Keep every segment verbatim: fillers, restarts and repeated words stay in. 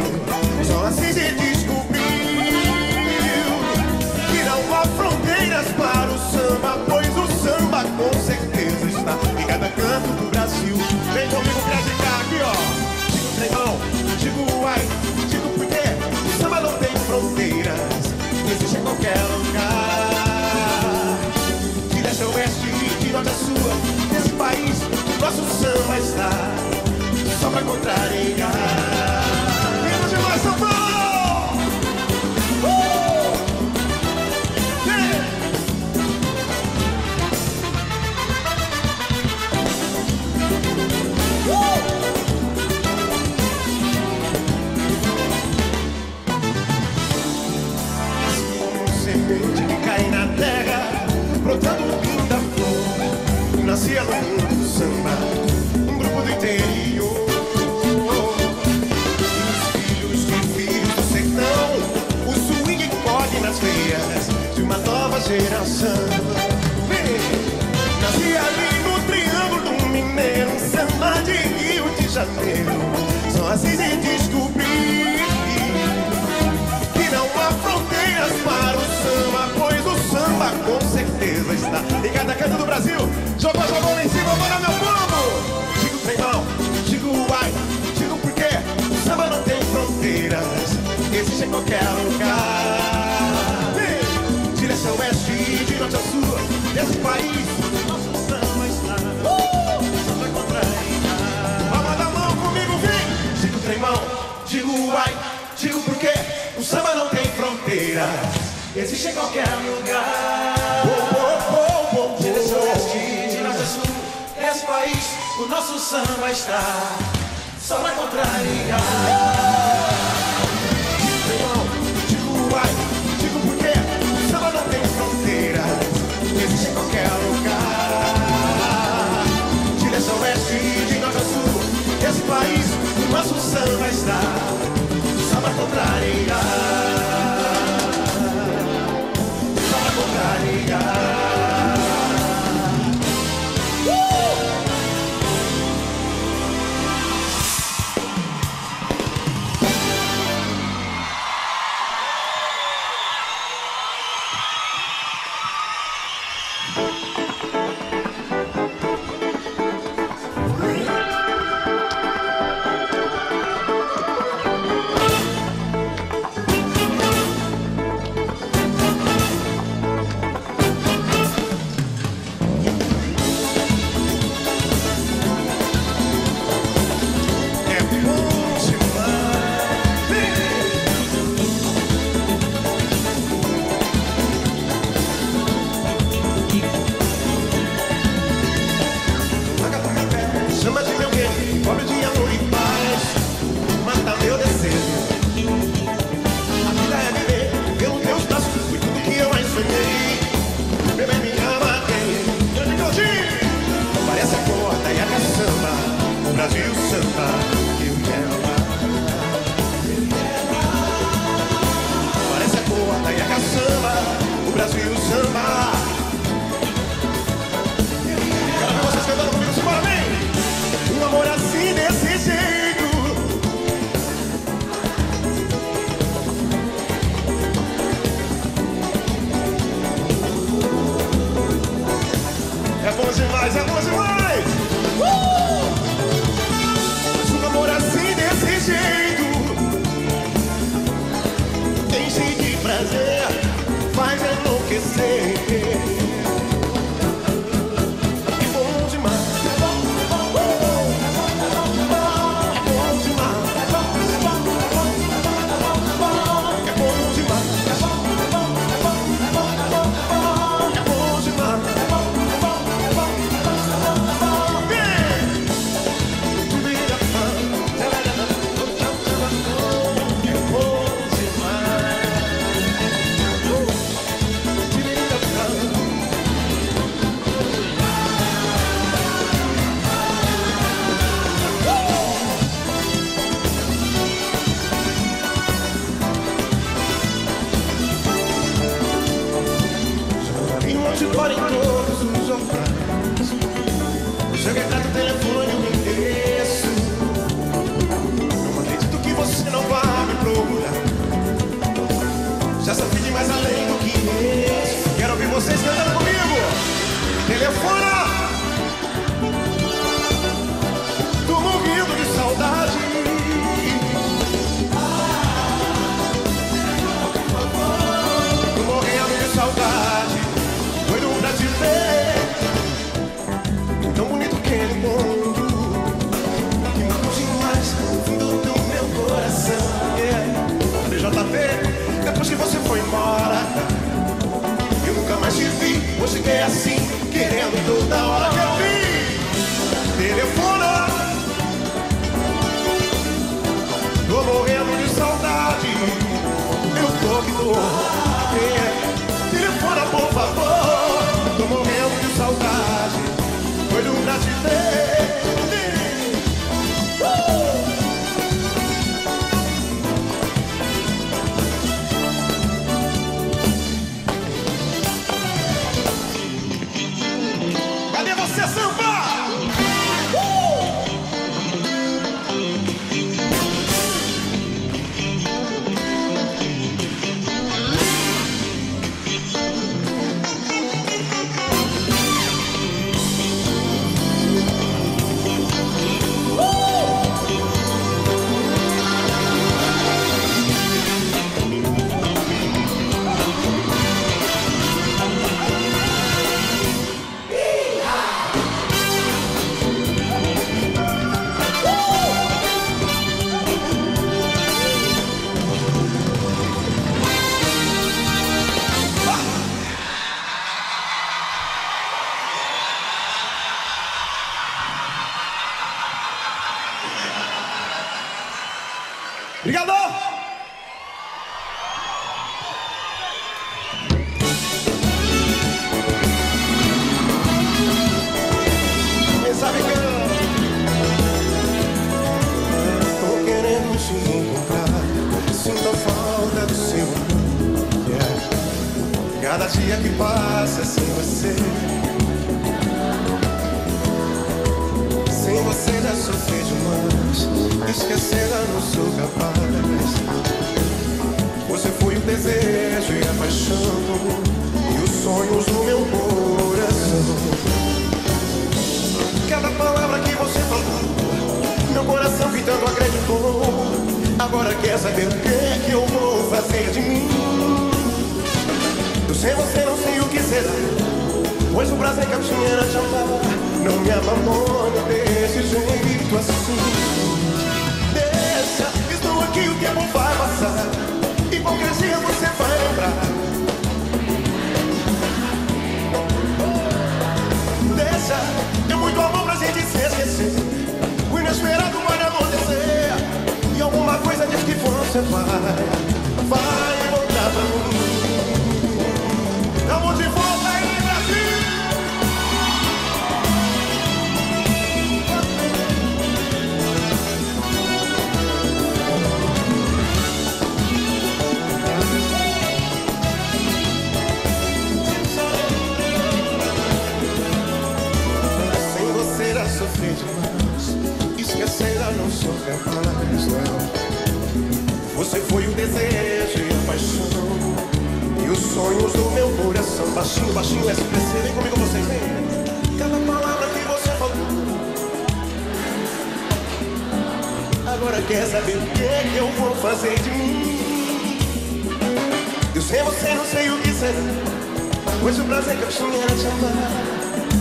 Só assim se descobriu que não há fronteiras para o samba, pois o samba com certeza está em cada canto do Brasil. Vem comigo creditar aqui, ó. Digo tremão, digo uai, digo porque o samba não tem fronteiras, existe em qualquer lugar. De leste a oeste, de norte a sul, nesse país, nosso samba está só pra contrariar. Vamos demais, São Paulo! Uh! Yeah! Uh! Como semente que cai na terra, brotando linda flor, nascia no mundo do samba, um grupo do interior. Nas veias de uma nova geração. Nasci ali no Triângulo do Mineiro, um samba de Rio de Janeiro. Só assim se descobrir que não há fronteiras para o samba, pois o samba com certeza está em cada canto do Brasil. Jogou, jogou lá em cima, bora meu povo! Digo tremão, digo uai, digo porque o samba não tem fronteiras, existe em qualquer lugar. Leste a oeste, de norte a sul, nesse país, nosso samba está uh! só pra contrariar. Palma da mão comigo, vem! Digo tremão, digo uai, digo porque o samba não tem fronteiras, existe em qualquer lugar. Oh, oh, oh, oh, oh. De leste a oeste, de norte a sul, nesse país, o nosso samba está só pra contrariar. Digo tremão, digo uai, digo porque samba não tem fronteiras, existe em qualquer lugar. De leste a oeste, de norte a sul, esse país, o nosso samba está só pra contrariar, só pra contrariar. Uh! é assim, querendo toda hora que eu vi. Telefona, tô morrendo de saudade. Eu tô que tô. É. Telefona, por favor, tô morrendo de saudade. Doido pra te ver. Cadê você, samba? Obrigado! Quem sabe que eu tô querendo te encontrar. Sinto a falta do seu amor, yeah. Cada dia que passa sem você, sem você já sofri demais. Esquecê-la não sou capaz. Você foi o desejo e a paixão e os sonhos do meu coração. Cada palavra que você falou, meu coração que tanto acreditou, agora quer saber o que, que eu vou fazer de mim. Eu sem você não sei o que será, pois o prazer que eu tinha era te amar. Não me abandone desse jeito assim. Estou aqui, o tempo vai passar, hipocrisia você vai lembrar. Deixa, tem muito amor pra gente se esquecer. O inesperado pode acontecer, e alguma coisa diz que você vai, vai voltar pra mim. Tamo de volta aí, Brasil. Sofri demais, esquecer-a não sou capaz, não. Você foi o desejo e a paixão e os sonhos do meu coração. Baixinho, baixinho, S P C, vem comigo vocês, vem. Cada palavra que você falou, agora quer saber o que, que eu vou fazer de mim. Eu sem você não sei o que será, pois o prazer que eu tinha era te amar.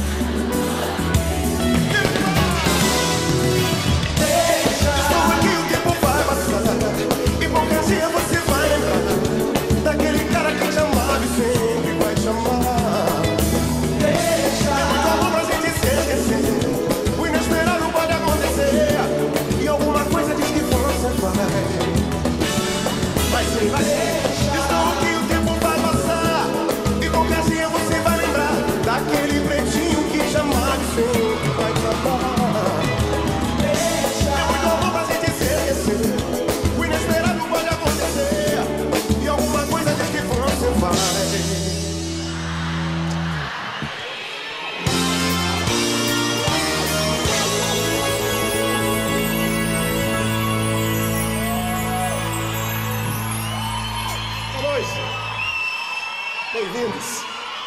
Hipocrisia você vai lembrar daquele cara que te amava e sempre vai te amar. Deixa, é muito amor pra gente se esquecer. O inesperado pode acontecer, e alguma coisa diz que você vai. Vai sim, vai sim. Estou aqui, o tempo vai passar. Hipocrisia você vai lembrar daquele pretinho que te amava e sempre vai te amar. Bem-vindos.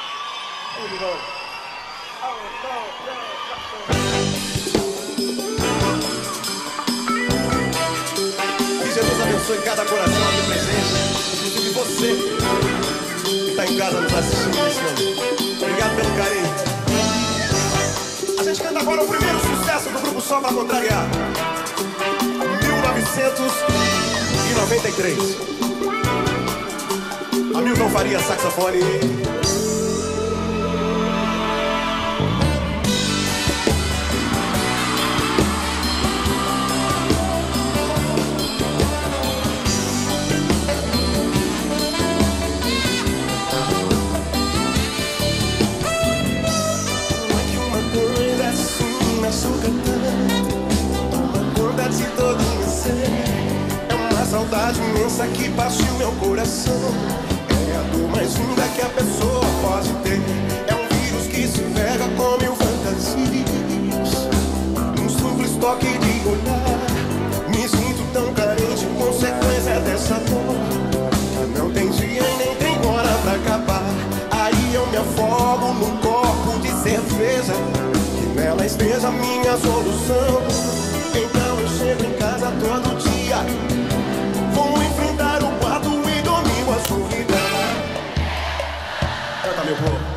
Que Jesus abençoe cada coração aqui presente, inclusive você que está em casa nos assistindo nesse momento. Obrigado pelo carinho. A gente canta agora o primeiro sucesso do grupo Só Pra Contrariar, mil novecentos e noventa e três. Hamilton Faria, saxofone. doença que partiu meu coração. É a dor mais linda que a pessoa pode ter. É um vírus que se pega com mil fantasias. Um simples toque de olhar, me sinto tão carente, consequência dessa dor. Não tem dia e nem tem hora pra acabar. Aí eu me afogo num copo de cerveja, que nela esteja a minha solução. Então eu chego em casa todo dia, vou enfrentar o quarto e dormir com a solidão. Canta, meu povo.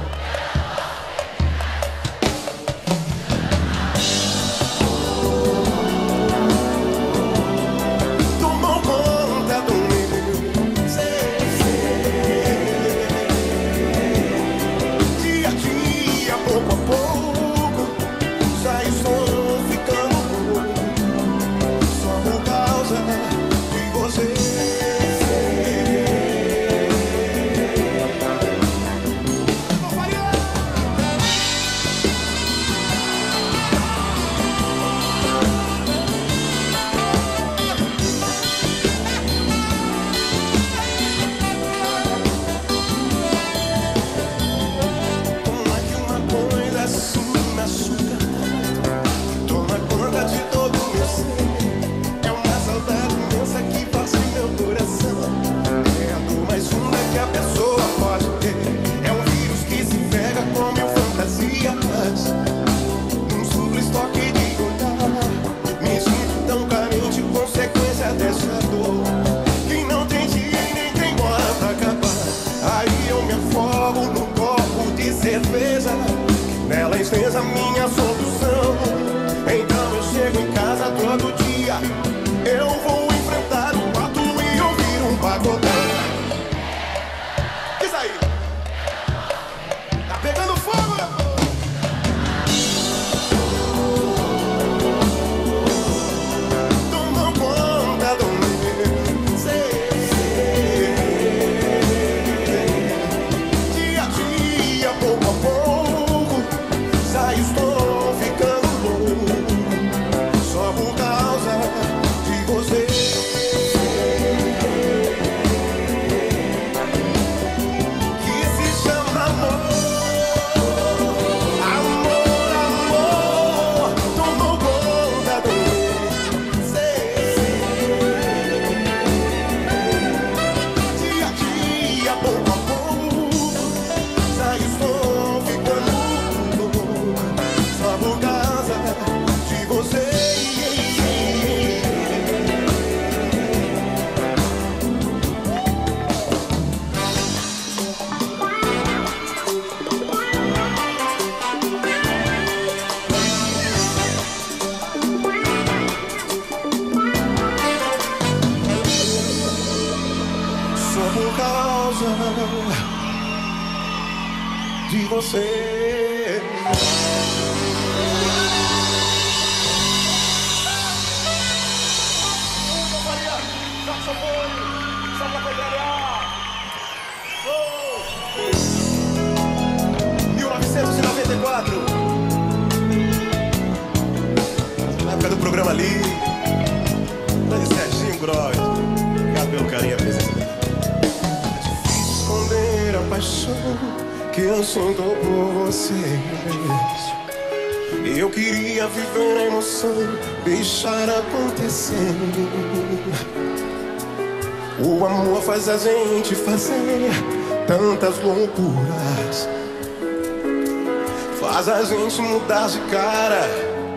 Nela fez a minha solução. Então eu chego em casa todo dia, eu vou enfrentar o quarto e ouvir um pagodão. Isso aí, tá pegando fogo, meu povo. Tomam conta do meu ser. Dia a dia, pouco a pouco, estou ficando louco, só por causa de você. Que se chama amor, amor, amor, tomou conta do meu ser. Dia a dia, pouco a pouco, já estou ficando por causa de você. Só por causa de você. mil novecentos e noventa e quatro, na época do programa ali, grande Serginho Gross. Obrigado pelo carinho, a presença. É difícil esconder a paixão que eu sinto por você. Eu queria viver a emoção, deixar acontecer. O amor faz a gente fazer tantas loucuras, faz a gente mudar de cara.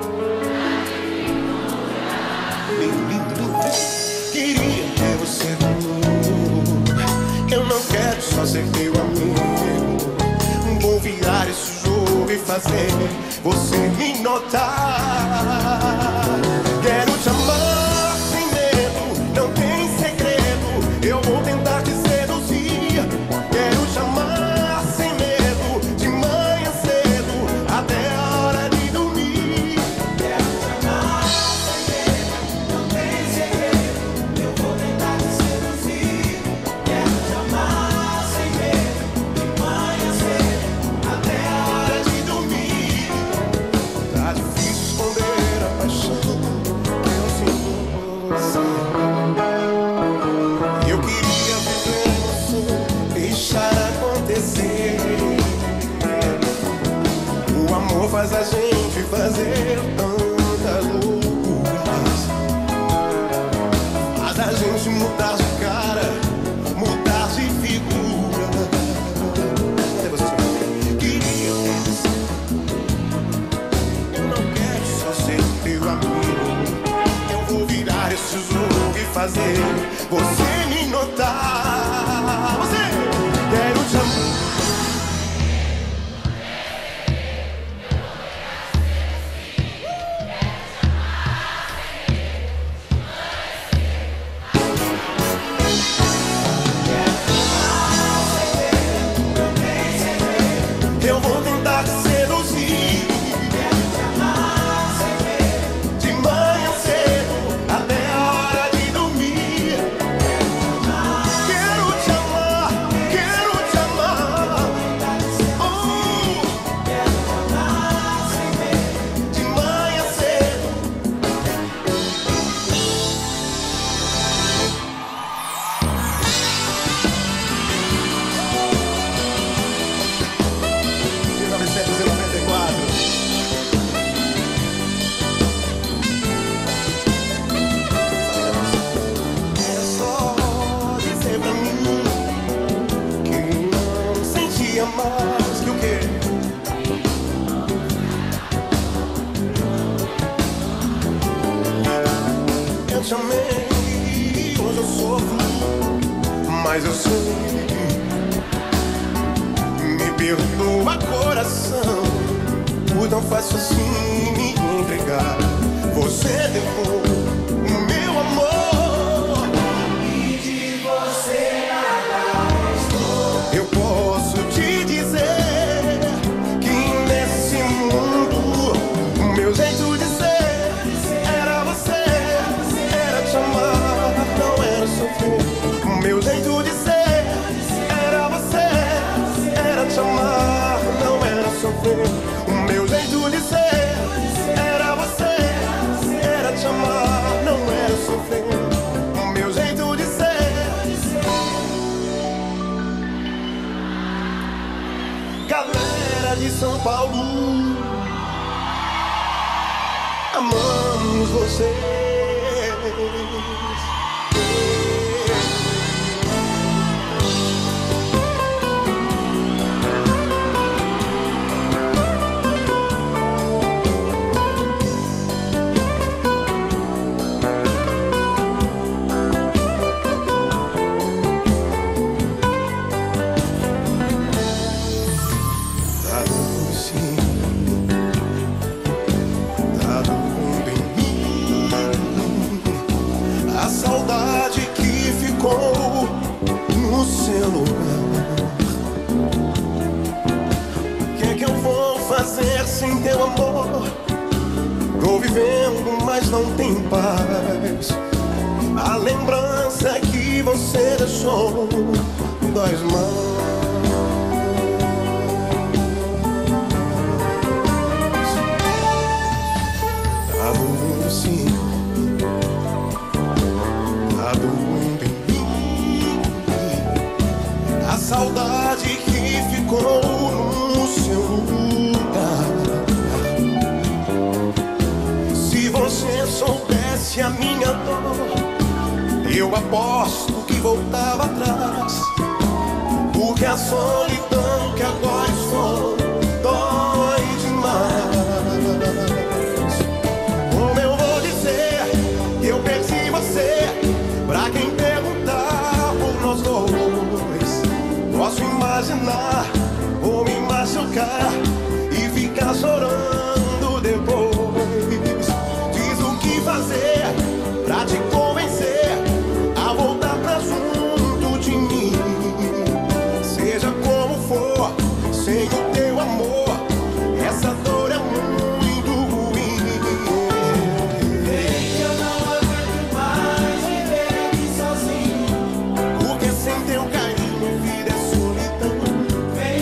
Lindo, lindo. Queria ter você comigo. Eu não quero só ser teu amigo. Vou virar esse jogo e fazer você me notar. Quero te amar sem medo, não tem segredo. Eu vou tentar te seduzir. Quero te amar sem medo, de manhã cedo até a hora de dormir. Quero te amar sem medo, não tem segredo. Eu vou tentar te seduzir. Quero te amar sem medo, de manhã cedo até a hora de dormir. Tá difícil esconder a paixão fazer tantas loucuras, faz a gente mudar de cara, mudar de figura. Até você queria dizer, eu não quero só ser teu amigo, eu vou virar esse jogo e fazer você me notar. Você, quero te amar. Eu vou tentar te seduzir, de manhã cedo até a hora de dormir. Quero te amar, quero te amar, oh, de manhã cedo. mil novecentos e noventa e quatro. É só dizer pra mim que não sentia mais que o quê? Eu te amei, hoje eu sofro, mas eu sei. Me perdoa, coração, por tão fácil assim me entregar. Você levou o meu amor e de você nada restou. Eu posso te dizer que nesse mundo o meu jeito de ser era você, era te amar, não era sofrer. O meu jeito de ser era você, era te amar, não era sofrer. O meu jeito de ser era você, era te amar, não era sofrer. O meu jeito de ser. Galera de São Paulo, amamos vocês. Tá tudo sim, tá tudo em mim. A saudade que ficou no seu lugar. O que é que eu vou fazer sem teu amor? Tô vivendo, mas não tem paz. A lembrança que você deixou dói mais. Tá doendo sim, tá doendo em mim. A saudade que ficou no seu lugar. Se você soubesse a minha dor, eu aposto que voltava atrás. Porque a solidão que agora estou dói demais. Como eu vou dizer que eu perdi você pra quem perguntar por nós dois? Posso imaginar ou me machucar e ficar chorando depois. Diz o que fazer pra te convencer a voltar pra junto de mim. Seja como for, sem o teu amor, essa dor é muito ruim. Vem que eu não aguento mais viver aqui sozinho, porque sem teu carinho, vida é solidão. Vem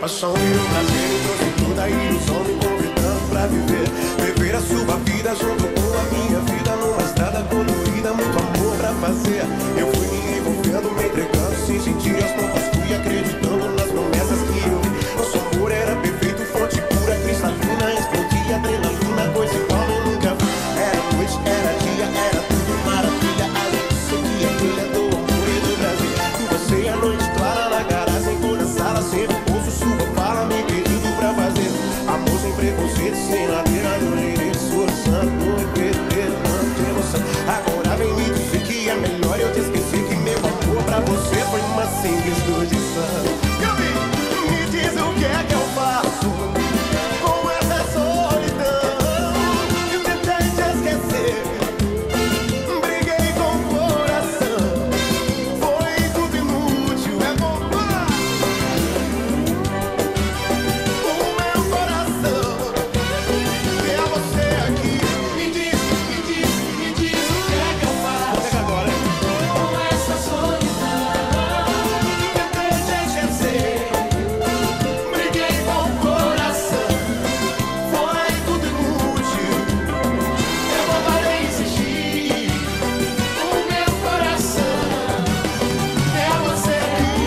paixão virou prazer e trouxe toda a ilusão, me convidando pra viver. Viver a sua vida junto com a minha vida, numa estrada colorida, muito amor pra fazer. Eu fui me envolvendo, me entregando, sem sentir as pontas, fui acreditando nas promessas que eu vi. Nosso amor era perfeito, fonte pura, cristalina, explodia adrenalina, coisa igual eu nunca vi. Era noite, era dia, era tudo maravilha. A gente sentia a brilha do amor e do Brasil. Com você a noite clara na garagem, toda sala sempre ouço sua fala, me pedindo pra fazer amor sem preconceito, sem ladeira, adorei, soluçando, me perdoando de emoção. Agora vem me dizer que é melhor eu te esquecer, que meu amor pra você foi uma simples condição. Me diz o que é que eu faço com essa solidão. Eu tentei te esquecer, briguei com o coração, foi tudo inútil, é bobagem. O meu coração é você aqui. Me diz, me diz, me diz o que é que eu faço agora com essa solidão. Tentei te esquecer, briguei com o coração, foi tudo inútil, é bobagem insistir. O meu coração é você aqui.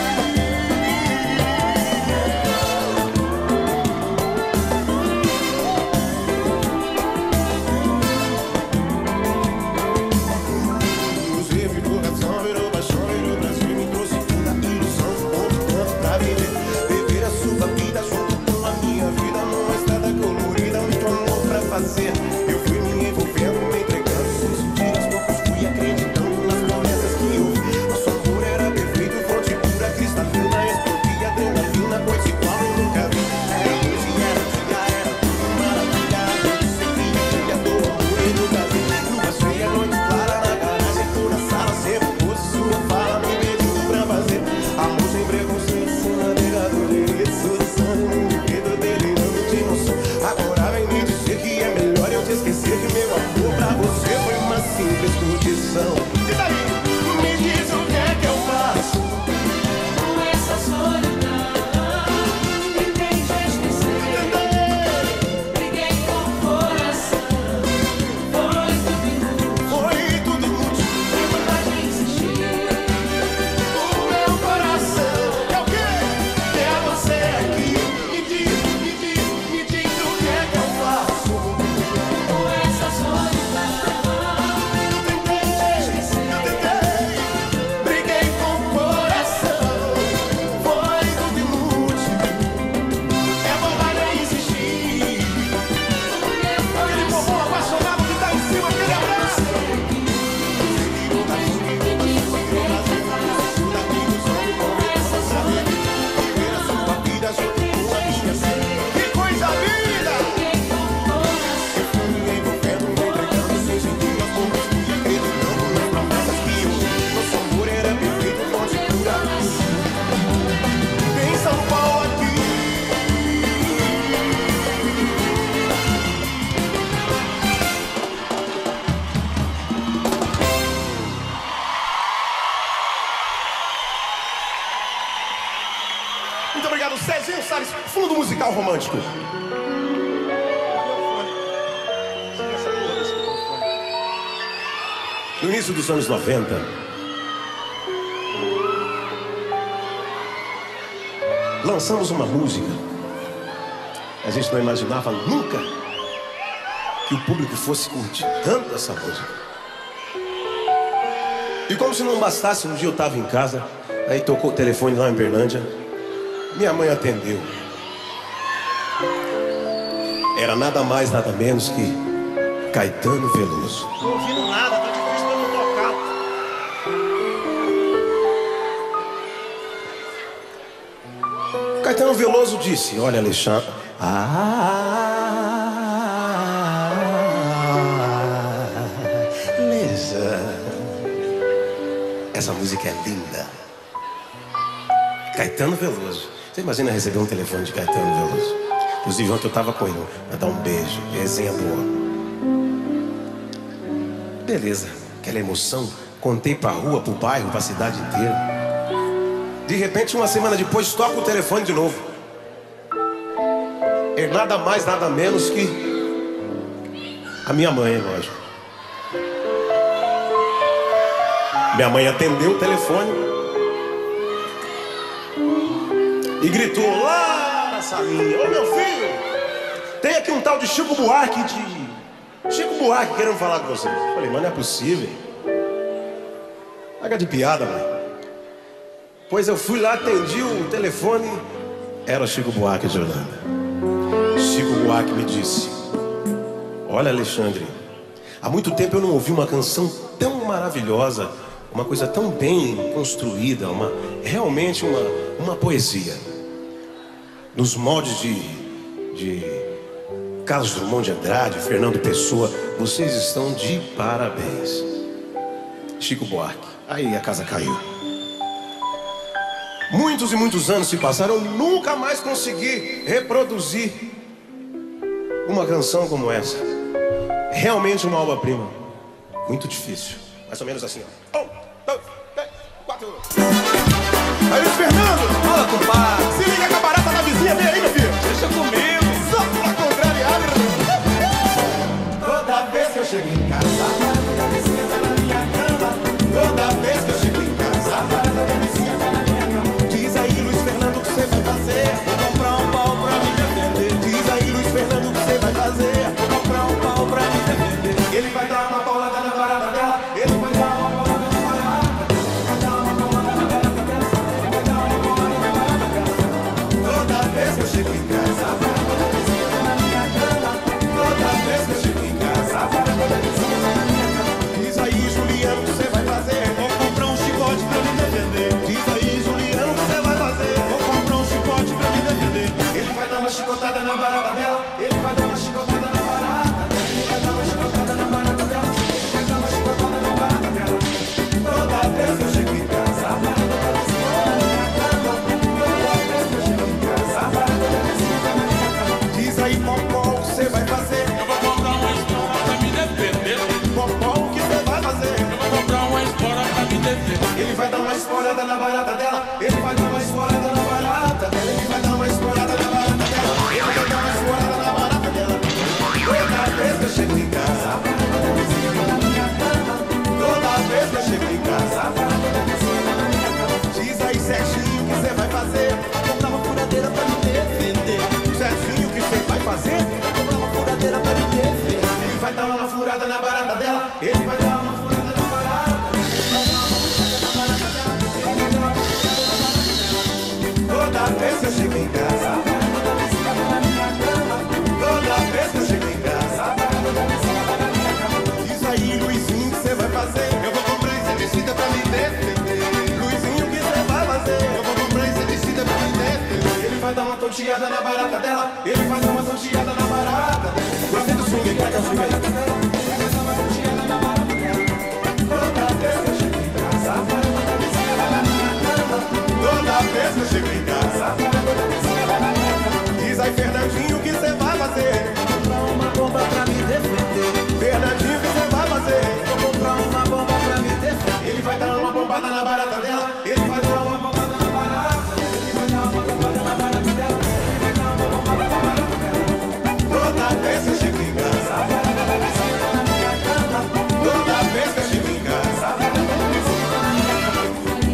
Inclusive, coração virou paixão, virou Brasil, me trouxe toda a ilusão, convidando pra viver. Viver a sua vida junto com a minha vida, numa estrada colorida, muito amor pra fazer. Eu fui me envolvendo, me entregando, sem sentir as poucos, fui acreditando nas promessas que eu vi. Nosso amor era perfeito, fonte pura, cristalina, explodia adrenalina, coisa igual eu nunca vi. Era noite, era dia, era tudo maravilha. A gente sentia a brilha do amor e do Brasil. Lua cheia, noite clara na garagem, toda sala sempre fosse sua fala, me pedindo pra fazer amor sem preconceito, sem navegador, solução, me medo delirando de emoção. Agora vem me dizer que é melhor eu te esquecer, que meu amor pra você foi uma simples condição. Diz aí, me diz o que é que eu faço com essa solidão. Tentei te esquecer, briguei com o coração, foi tudo inútil, foi tudo inútil, é bobagem insistir. O meu coração é o quê? É você aqui. Me diz, me diz, me diz o que é que eu faço com essa solidão. Eu tentei te esquecer, eu tentei, briguei com o coração, foi tudo inútil, é bobagem insistir. Aquele povo apaixonado que tá em cima, aquele abraço. Que coisa linda! Eu fui me envolvendo, me entregando, sem sentir as poucas, fui acreditando nas promessas que eu vi. Nosso amor era perfeito, fonte pura. Em São Paulo aqui. Muito obrigado, Cezinho Salles, Fundo Musical Romântico. No início dos anos noventa, lançamos uma música. A gente não imaginava nunca que o público fosse curtir tanto essa música. E como se não bastasse, um dia eu estava em casa, aí tocou o telefone lá em Berlândia. Minha mãe atendeu. Era nada mais, nada menos que Caetano Veloso. Não ouvindo nada, tá difícil pra não tocar. Caetano Veloso disse: olha, Alexandre. Ah, Lesa. Essa música é linda. Caetano Veloso. Você imagina receber um telefone de Caetano Veloso? Inclusive ontem eu tava com ele pra dar um beijo, resenha boa. Beleza, aquela emoção. Contei pra rua, pro bairro, pra cidade inteira. De repente, uma semana depois, toca o telefone de novo. nada mais, nada menos que a minha mãe, lógico. Minha mãe atendeu o telefone e gritou lá na salinha: ô meu filho, tem aqui um tal de Chico Buarque de... Chico Buarque querendo falar com você. Eu falei: mas não é possível. Paga de piada, mãe. Pois eu fui lá, atendi o telefone. Era o Chico Buarque de Holanda. Chico Buarque me disse: olha, Alexandre, há muito tempo eu não ouvi uma canção tão maravilhosa, uma coisa tão bem construída, uma, realmente uma, uma poesia. Nos moldes de, de Carlos Drummond de Andrade, Fernando Pessoa, vocês estão de parabéns. Chico Buarque. Aí a casa caiu. Muitos e muitos anos se passaram, eu nunca mais consegui reproduzir uma canção como essa. Realmente uma obra-prima. Muito difícil. Mais ou menos assim, ó. Um, dois, três, quatro. Aí, Luiz Fernando! Fala, compadre! Se liga com a barata da vizinha dele aí, meu filho! Deixa comigo! Só pra contrariar! Toda vez que eu chego em casa, a barata da vizinha tá na minha cama. Toda vez que eu chego em casa, a barata da vizinha tá na minha cama. Diz aí, Luiz Fernando, o que você vai fazer? Vou comprar um pau pra me defender. Diz aí, Luiz Fernando, o que você vai fazer? Vou comprar um pau pra me defender. Ele vai dar uma paulada na barata dela. Ele vai dar uma paulada na barata. Ele vai dar uma paulada na barata dela. Ele vai dar uma paulada na barata dela. Toda vez que eu chego em casa, a barata da vizinha tá na minha cama. Toda vez que eu chego em casa, a barata da vizinha tá na minha cama. Diz aí, Juliano, o que você vai fazer? Vou comprar um chicote pra me defender. Diz aí, Juliano, o que você vai fazer? Vou comprar um chicote pra me defender. Ele vai dar uma chicotada na barata dela. Ele vai dar uma chicotada na barata. Ele vai dar uma chicotada na barata dela. Ele vai dar uma chicotada na barata dela. Toda vez que eu chego em casa, a barata da vizinha tá na minha cama. Toda vez que eu chego em casa, a barata da vizinha tá na minha cama. Diz aí, Popó, o que você vai fazer? Eu vou comprar uma espora pra me defender. Popó, o que você vai fazer? Eu vou comprar uma espora pra me defender. Ele vai dar uma esporada na barata dela. Ele vai dar uma esporada na barata dela. Ele vai dar uma esporada na barata dela. Ele vai dar uma esporada na barata dela. Toda vez que eu chego em casa, a barata da vizinha tá na minha cama. Toda vez que eu chego em casa, a barata da vizinha tá na minha cama. Diz aí, Serginho, o que você vai fazer? Vou comprar uma furadeira pra me defender. Serginho, o que você vai fazer? Vou comprar uma furadeira pra me defender. Ele vai dar uma furada na barata dela. Ele vai dar uma furada na barata. Toda vez que eu chego em casa, a barata da vizinha tá na minha cama. Toda vez que eu chego em casa, a barata da vizinha tá na minha cama. Diz aí, Luizinho, o que você vai fazer? Eu vou comprar inseticida pra me defender. Luizinho, o que você vai fazer? Eu vou comprar inseticida pra me defender. Ele vai dar uma tonteada na barata dela. Ele vai dar uma tonteada na barata dela. Gostei do swing, pega o swing aí. Ele vai dar uma tonteada na barata dela. Toda vez que eu chego em casa, a barata da vizinha tá na minha cama. Toda vez que eu chego em casa, a barata da vizinha tá na minha cama. Diz aí, Fernandinho, o que você vai fazer? Vou comprar uma bomba pra me defender. Fernandinho, o que você vai fazer? Vou comprar uma bomba pra me defender. Ele vai dar uma bombada na barata dela. Ele vai dar uma bombada na barata. Ele vai dar uma bombada na barata dela. Ele vai dar uma bombada na barata dela. Toda vez que eu chego em casa, a barata da vizinha tá na minha cama. Toda vez que eu chego em casa, a barata da vizinha tá na minha cama.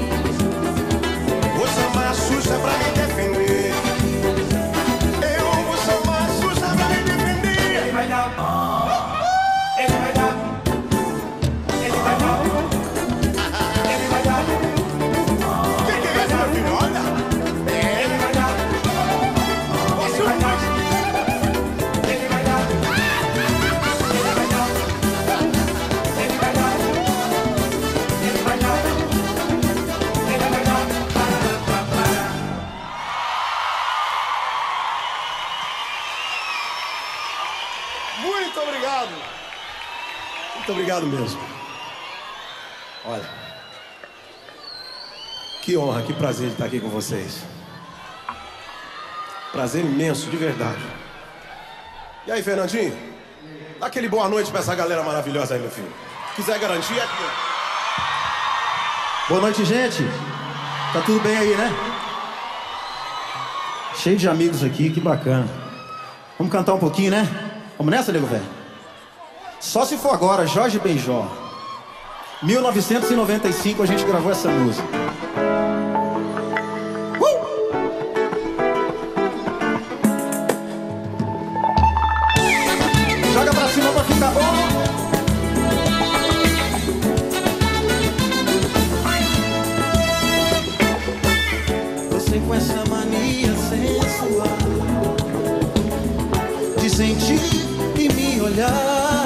Vou chamar a Xuxa pra me defender. Eu vou chamar a Xuxa pra me defender. Ele vai dar. Ele vai dar. Ele vai dar. Ele vai dar. Que que é isso, meu filho? Olha. Ele vai dar. Ele vai dar. Ele vai dar. Ele vai dar. Ele vai dar. Ele vai dar. Ele vai dar. Muito obrigado. Muito obrigado mesmo. Olha, que honra, que prazer de estar aqui com vocês. Prazer imenso, de verdade. E aí, Fernandinho? Dá aquele boa noite pra essa galera maravilhosa aí, meu filho. Quiser garantir, é aqui. Boa noite, gente. Tá tudo bem aí, né? Cheio de amigos aqui, que bacana. Vamos cantar um pouquinho, né? Vamos nessa, nego velho? Só se for agora, Jorge Benjor. mil novecentos e noventa e cinco a gente gravou essa música. Uh! Joga pra cima pra ficar bom. Você com essa mania sensual de sentir e me olhar,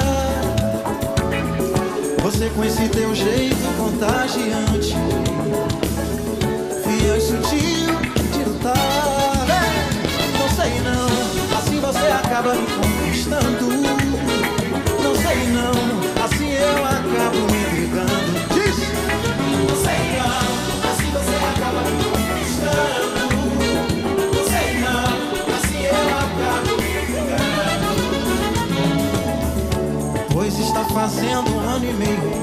você com esse teu jeito contagiante, fiel e sutil de lutar. Não sei não, assim você acaba me conquistando. Não sei não, assim eu acabo me entregando. Diz! Não sei não, assim você acaba me conquistando. Não sei não, assim eu acabo me entregando. Pois está fazendo um ano e meio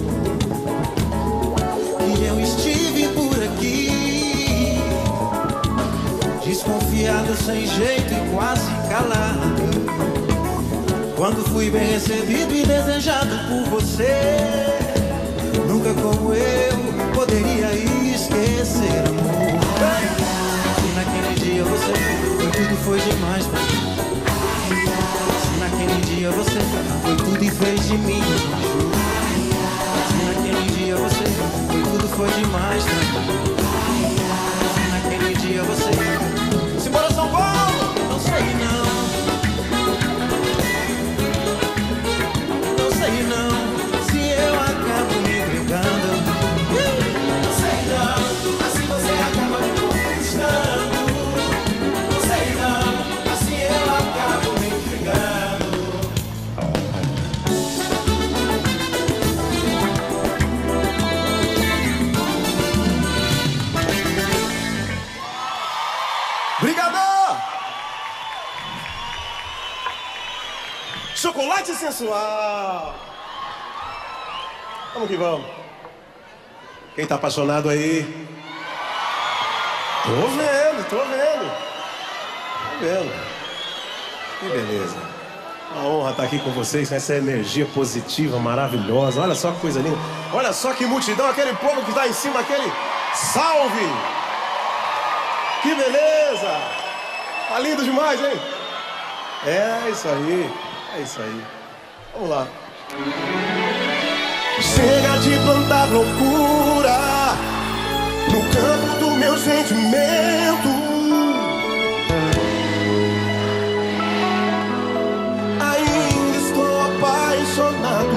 que eu estive por aqui, desconfiado, sem jeito e quase calado, quando fui bem recebido e desejado por você. Nunca como eu poderia esquecer, amor. Se naquele dia você foi tudo, foi demais pra mim. Se naquele dia você foi tudo e fez de mim um anjo. Se naquele dia você foi tudo, foi demais pra mim. Se naquele dia você... Simbora São Paulo! Não sei não, não sei não, se eu acabo me entregando. Não sei não, assim você acaba me conquistando. Não sei não, assim eu acabo me entregando. Obrigado! Chocolate sensual! Vamos que vamos. Quem tá apaixonado aí? Tô vendo, tô vendo. Tô vendo. Que beleza. Uma honra estar aqui com vocês, com essa energia positiva, maravilhosa. Olha só que coisa linda. Olha só que multidão, aquele povo que tá em cima, aquele salve! Que beleza! Tá lindo demais, hein? É isso aí, é isso aí. Vamos lá. Chega de plantar loucura no campo do meu sentimento. Ainda estou apaixonado.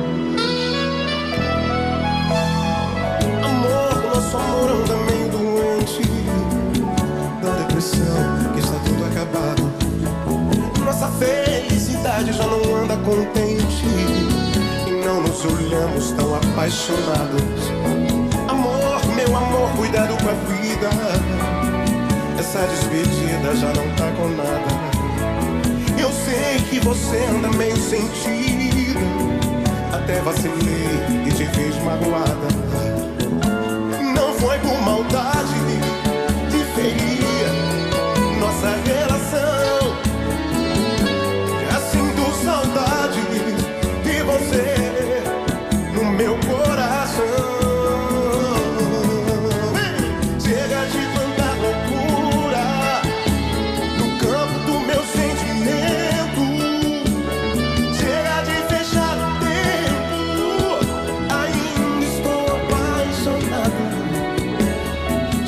Amor, nosso amor anda meio doente, da depressão que está tudo acabado. Nossa felicidade já não anda contente e não nos olhamos tão apaixonados. Amor, meu amor, cuidado com a vida. Essa despedida já não tá com nada. Eu sei que você anda meio sentida, até vacilei e te fiz magoada. Não foi por maldade de ferir nossa relação. Já sinto saudade de você no meu coração. Chega de plantar loucura no campo do meu sentimento. Chega de fechar o tempo. Ainda estou apaixonado.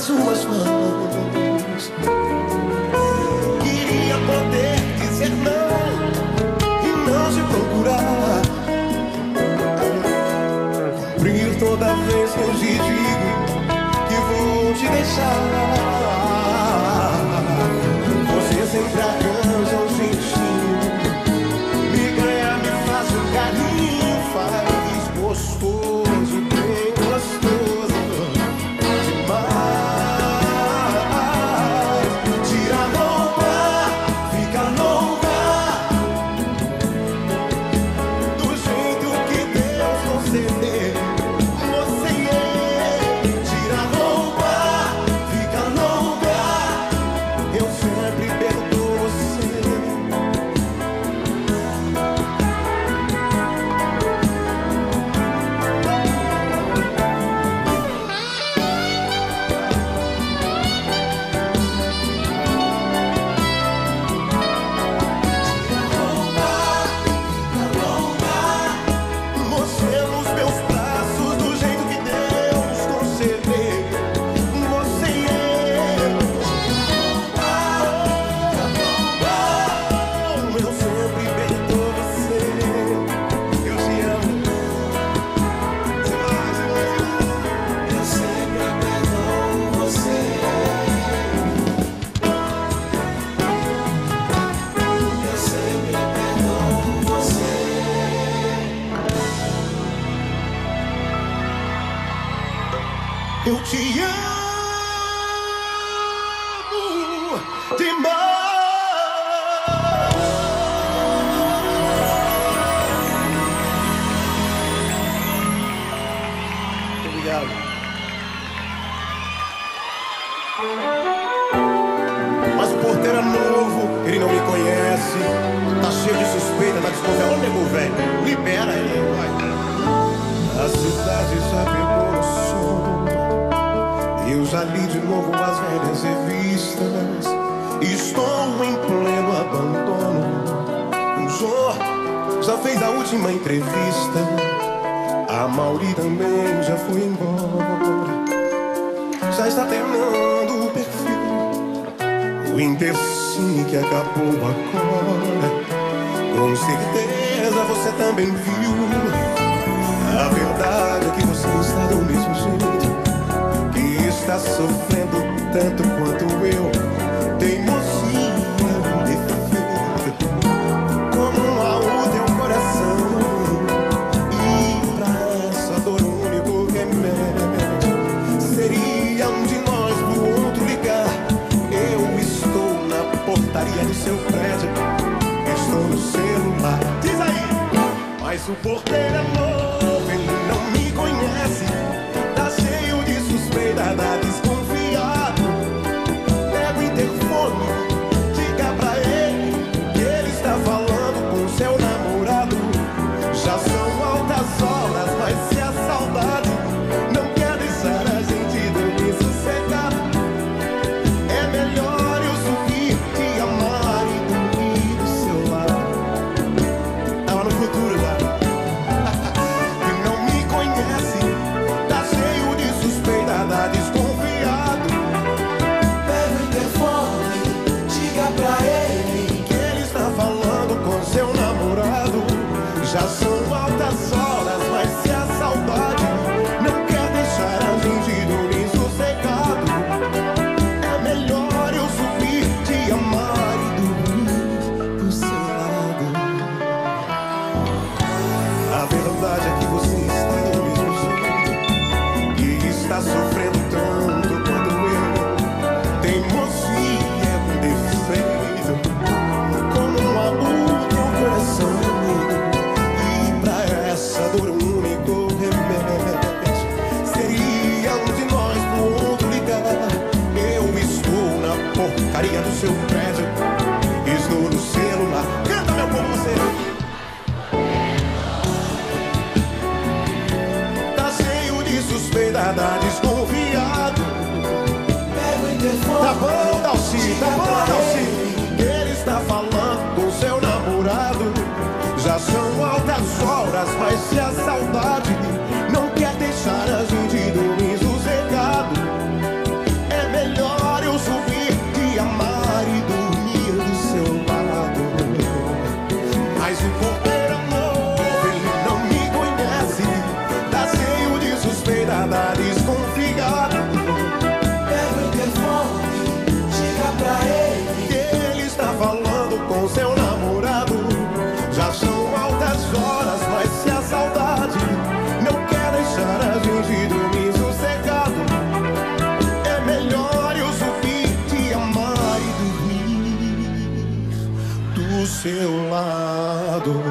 suas mãos. Queria poder dizer não e não te procurar, cumprir toda vez que eu te digo que vou te deixar. Você sempre arranja um jeitinho, me ganha, me faz um carinho, faz gostoso, bem gostoso demais. Tira a roupa, fica louca, do jeito que Deus conceder. Você é, tira a roupa, fica louca, eu sempre perdoo você. Você nos meus braços, do jeito que Deus conceder. Você é, oh, eu sempre perdoo você. Eu te amo. Você vai, você vai, eu sempre perdoo você. Eu sempre perdoo você. Eu te amo demais. Muito obrigado. Mas o porteiro é novo, ele não me conhece, tá cheio de suspeita, tá desconfiado. Ô nego velho, libera ele, vai. A cidade já pegou no sono, eu já li de novo as velhas revistas. Estou em pleno abandono. O Jô já fez a última entrevista, a Mauri também já foi embora. Já está terminando o perfil, o Intercine que acabou agora. Com certeza você também viu. A verdade é que você está do mesmo jeito, que está sofrendo tanto quanto eu. Teimosia é um defeito, como há o teu coração. E pra essa dor o único remédio seria um de nós pro outro ligar. Eu estou na portaria do seu prédio, estou no celular. Diz aí! Mas o porteiro é novo, ele não me conhece, tá cheio de suspeita, tá desconfiado. Pega o interfone, diga pra ele que ele está falando com seu namorado. Já são altas horas, mas se a saudade não quer deixar a gente dormir sossegado, é melhor eu subir, te amar e dormir do seu lado. Tava no futuro já. Que não me conhece, tá cheio de suspeita, tá desconfiado. Pega o interfone, diga pra ele que ele está falando com seu namorado. Já são altas horas, mas se a saudade não quer deixar a gente dormir sossegado, é melhor eu subir, te amar e dormir do seu lado. A verdade é que você está do mesmo jeito, que está sofrendo tanto quanto eu. Teimosia é um defeito, como um amor no coração. E pra essa dor o único remédio seria um de nós pro outro ligar. Eu estou na porcaria do seu prédio, estou no celular. Canta, meu povo, você. Tá cheio de suspeita, tá desconfiado. Pega o interfone, tá bom, Dalci, tá bom, Dalci. Ele está falando com seu namorado. Já são altas horas, mas se a saudade não quer deixar a gente dormir sossegado, é nada desconfiado. Pega o interfone, chega pra ele. Ele está falando com seu namorado. Já são altas horas, mas se a saudade não quer deixar a gente dormir sossegado, é melhor eu subir, te amar e dormir do seu lado.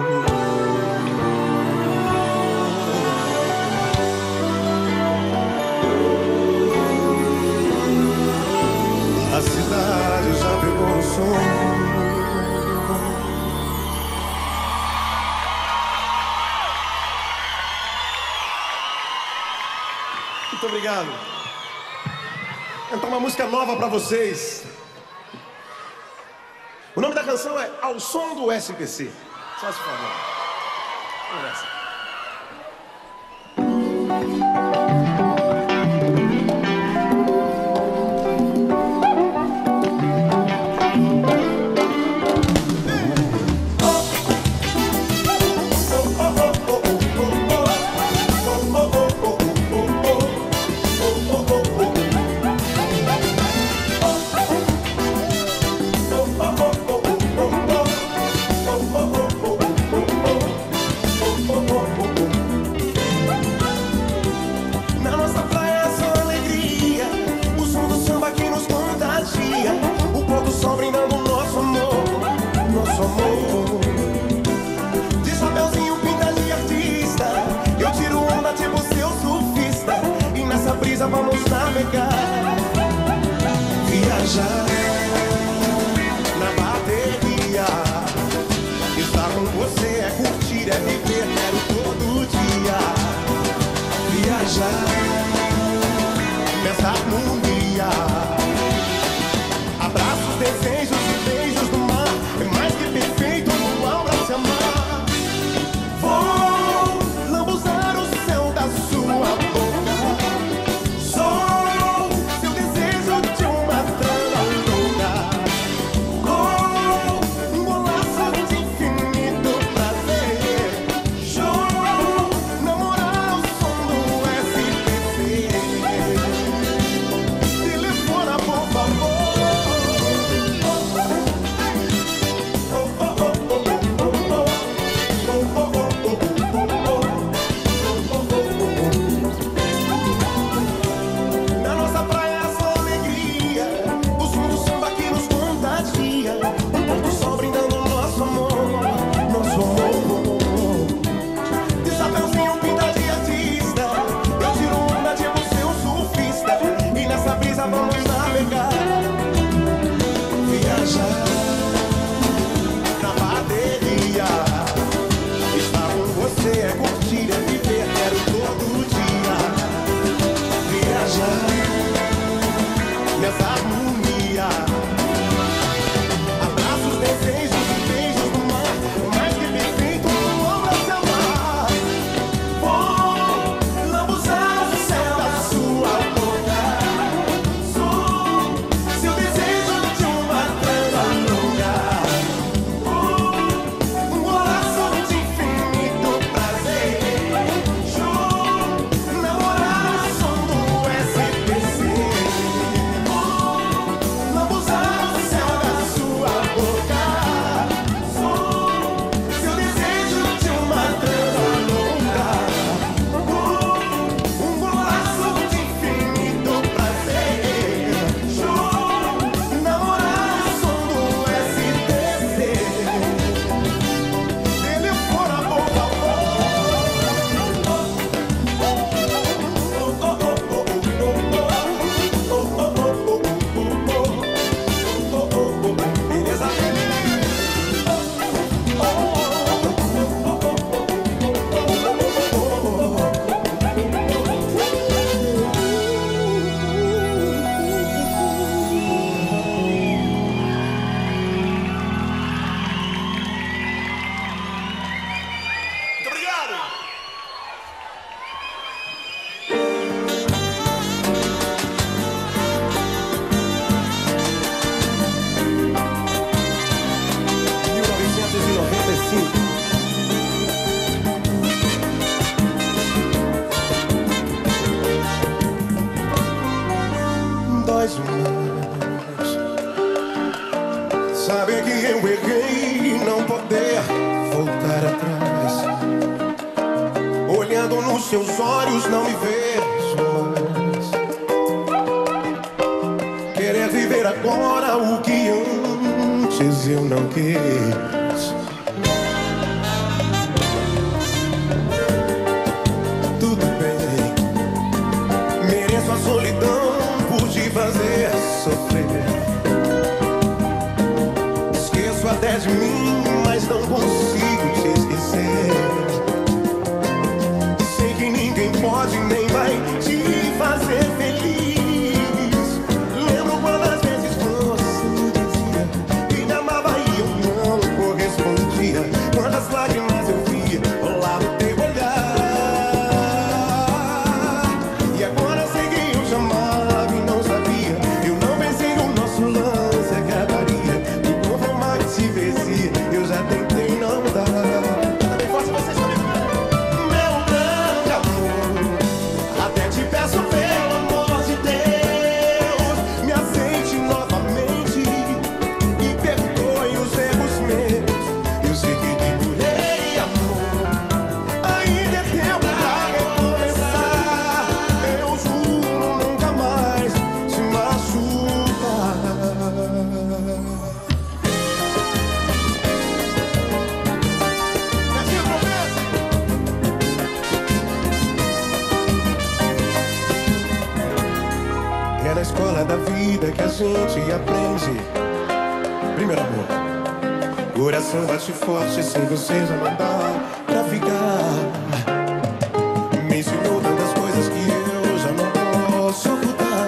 A cidade já pegou o som. Muito obrigado. Vou cantar uma música nova pra vocês. O nome da canção é Ao Som do S P C. Só se favor. Vamos nessa. Vamos navegar, viajar na bateria. Estar com você é curtir, é viver, quero todo dia. Viajar nessa harmonia. Abraços, desejos e beijos no mar. É mais que perfeito, um luau pra se amar. Vou lambuzar o céu da sua boca. S olhos não me vejo mais. Querer viver agora o que antes eu não quis. Tudo bem, mereço a solidão por te fazer sofrer. Esqueço até de mim, mas não consigo te esquecer. Sei que ninguém pode nem vai te fazer feliz. Lembro quantas vezes você dizia que me amava e eu não correspondia. Quantas lágrimas eu via rolar no teu olhar. E agora eu sei que eu te amava e não sabia. Eu não pensei no nosso lance acabaria. E conforme que se vezia, eu já tentei não dar. Bem forte vocês também. Meu grande amor, até te peço pelo amor de Deus, me aceite novamente e perdoe os erros meus. Eu sei que te curei, amor, ainda é tempo pra recomeçar. Eu juro nunca mais te machucar. Netinho, promessa? É na escola da vida que a gente aprende. Primeiro amor, coração bate forte sem você já não dá pra ficar. Me ensinou tantas coisas que eu já não posso ocultar.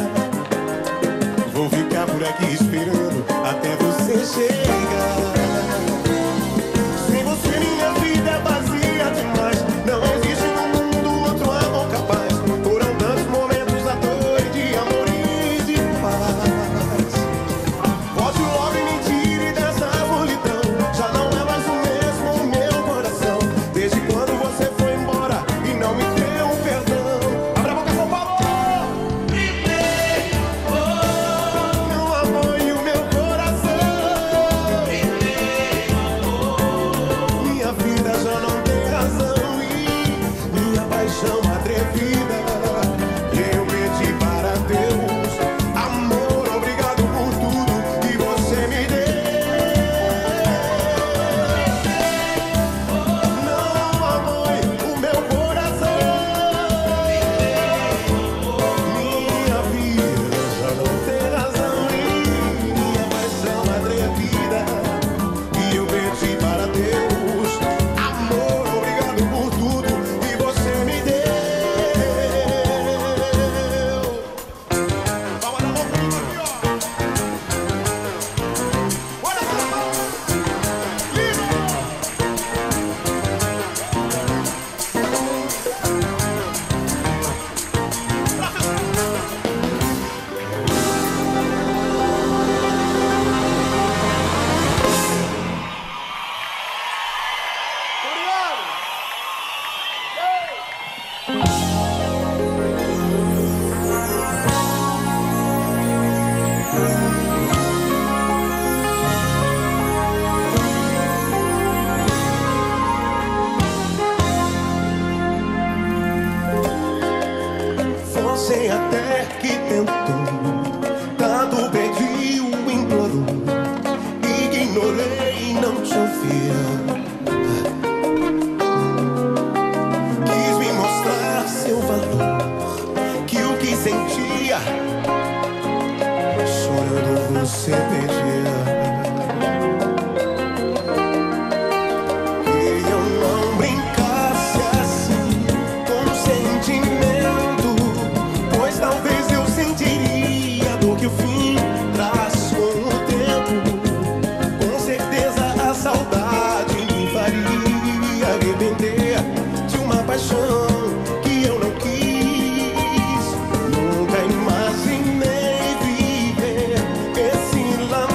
Vou ficar por aqui esperando até você chegar. Sem você minha vida é vazia demais. Não existe no mundo outro amor capaz. Foram tantos momentos à toa de amor e de paz. Volte logo e me tire dessa solidão. Já não é mais o mesmo o meu coração. Desde quando você foi embora e não me deu perdão. Abre a boca, São Paulo! Meu amor e o meu coração. Minha vida já não tem razão e minha paixão atrevida. Eu pedi para Deus, amor, obrigado por tudo que você me deu. Não, amor, o meu coração. Minha vida já não tem razão e minha paixão atrevida. E eu pedi para Deus, amor, obrigado por tudo que você me deu. Palma na mão comigo aqui, ó. Olha só, lindo! Obrigado! Você até que tentou, tanto pediu, implorou, ignorei e não te ouvia. Quis me mostrar seu valor, que o que sentia, chorando você pedia. Que eu não brincasse assim com o sentimento, pois talvez eu sentiria a dor que o fim traz com o tempo. Com certeza a saudade me faria arrepender de uma paixão que eu não quis. Nunca imaginei viver esse lamento.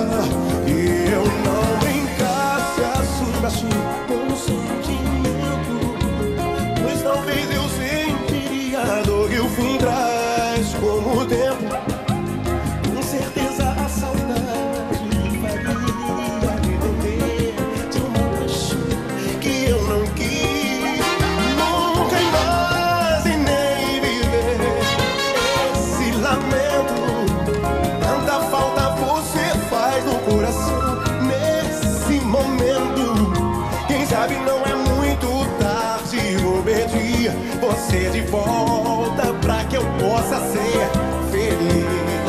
e eu não brincasse assim baixinho com o sentimento, pois talvez eu sentiria a dor que o fim traz como o tempo. Com certeza a saudade faria me entender de uma paixão que eu não quis nunca imaginei viver. Esse lamento, tanta falta você faz no coração nesse momento. Quem sabe não é muito tarde, vou pedir você de volta pra que eu possa ser feliz.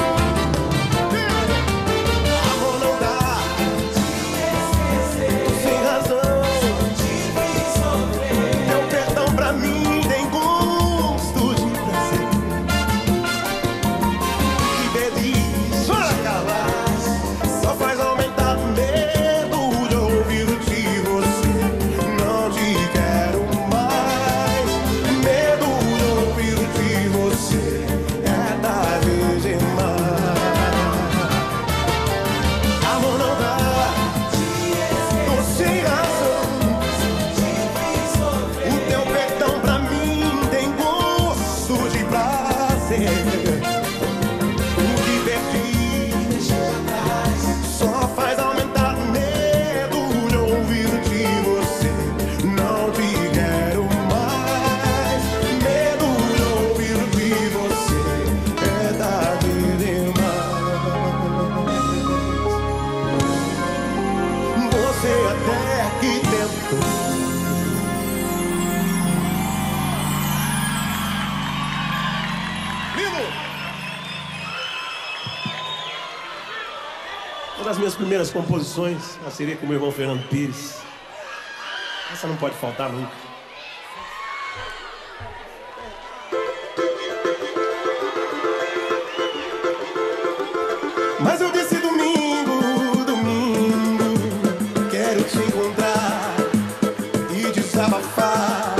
Amor não dá sem razão, teu perdão pra mim tem gosto de prazer. Que feliz acabar só faz aumentar medo de ouvir de você. Não te quero mais, medo de ouvir de você é tarde demais. Amor não dá, tô sem razão, o teu perdão pra mim tem gosto de prazer. O que perdi só faz aumentar medo de ouvir de você. Não te quero mais, medo de ouvir de você é tarde demais. Você até que tentou. Uma das minhas primeiras composições, a seria com meu irmão Fernando Pires. Essa não pode faltar nunca. Mas eu disse domingo, domingo, quero te encontrar e desabafar,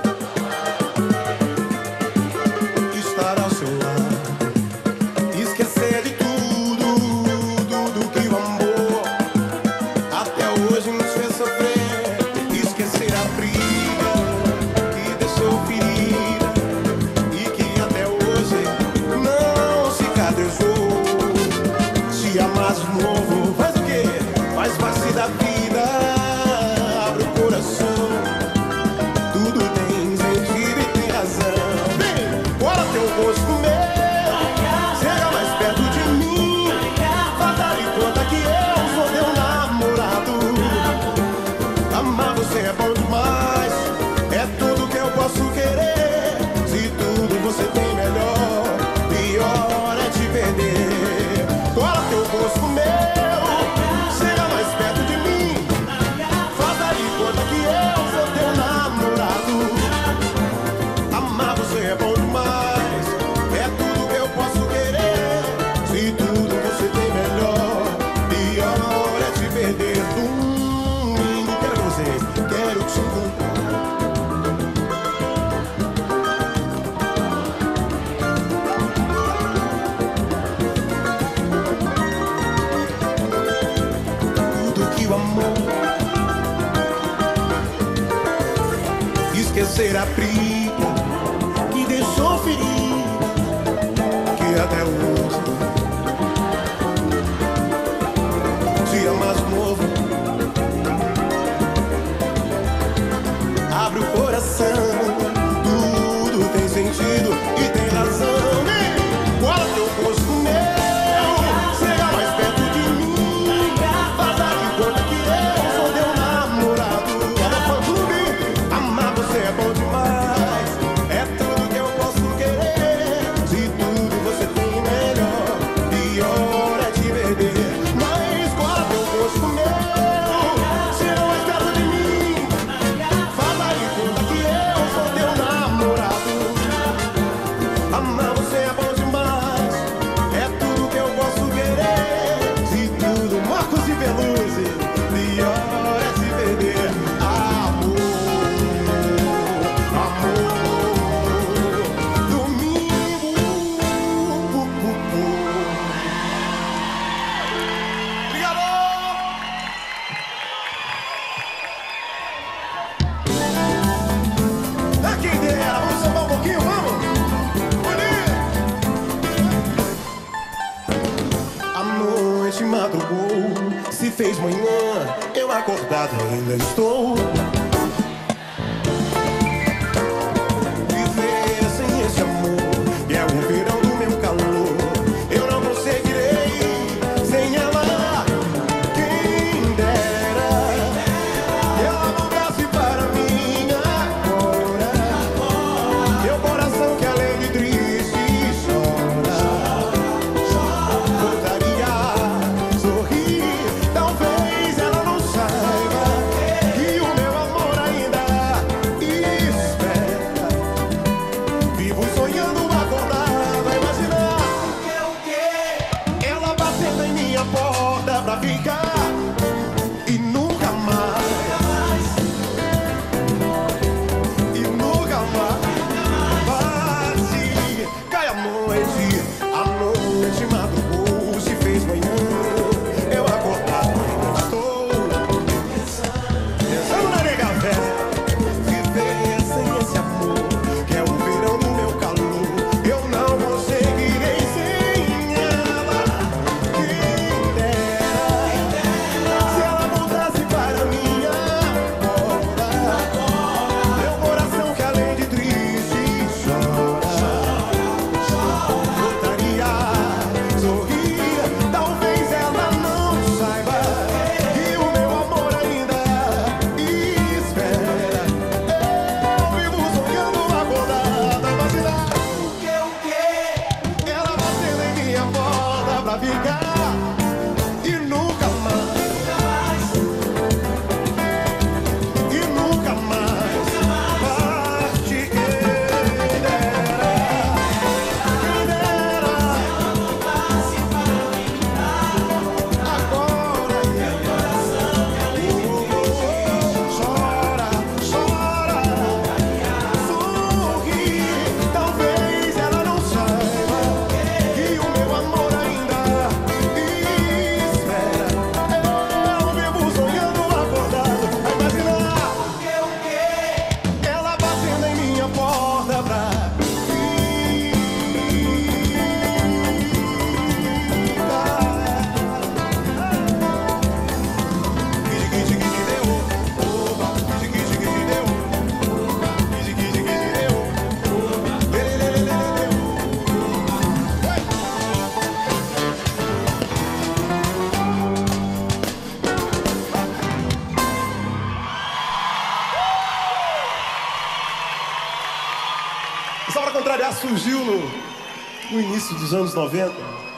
estar ao seu lado, esquecer de tudo, tudo que o amor até hoje nos fez sofrer, esquecer a briga que deixou ferida e que até hoje não cicatrizou. Se amar de novo, faz o quê? Faz parte da vida, abre o coração, tudo tem sentido e tem razão. Vem, bora teu rosto meu, chega mais perto de mim, faz dar de conta que eu sou teu namorado. Amar você é bom demais, é tudo que eu posso querer. Se tudo você tem melhor, pior é te perder. Bora teu rosto meu, chega mais perto de mim, faz dar de conta que eu sou teu namorado. Amar você é bom demais, é tudo que eu posso querer. Se tudo você tem melhor, pior é te perder. Domingo, quero você, quero te encontrar. Tudo que o amor, esquecer a briga que deixou ferida, que até hoje se ama de novo, abre o coração, tudo tem sentido e tem razão. Bora teu rosto meu, chega mais perto de mim, faz dar de conta que eu sou teu namorado. Amar você é bom demais, fez manhã, eu acordado ainda estou. Viver sem esse amor, que é o verão do meu calor. Eu não conseguirei sem ela. Quem dera que ela voltasse para mim agora. Meu coração que além de triste chora, voltaria a sorrir. Talvez ela não saiba que o meu amor ainda espera. Vivo sonhando acordado a imaginar ela batendo em minha porta pra ficar e nunca mais, e nunca mais. Bate, cai a noite, a noite madrugou, se fez manhã, eu acordado ainda estou pensando na nega velha. Viver sem esse amor, que é o verão do meu calor. Eu não conseguirei sem ela. Quem dera se ela voltasse para mim agora. Meu coração que além de triste chora, voltaria a sorrir. Talvez ela não saiba que o meu amor ainda espera. Eu vivo sonhando acordado a imaginar ela batendo em minha porta pra ficar e nunca mais, e nunca mais parte. Quem dera, quem dera agora. Chora, chora, sorri. Talvez ela não saiba que o meu amor ainda espera. Eu vivo sonhando acordado a imaginar ela batendo em minha porta pra Só pra contrariar, surgiu no, no início dos anos noventa.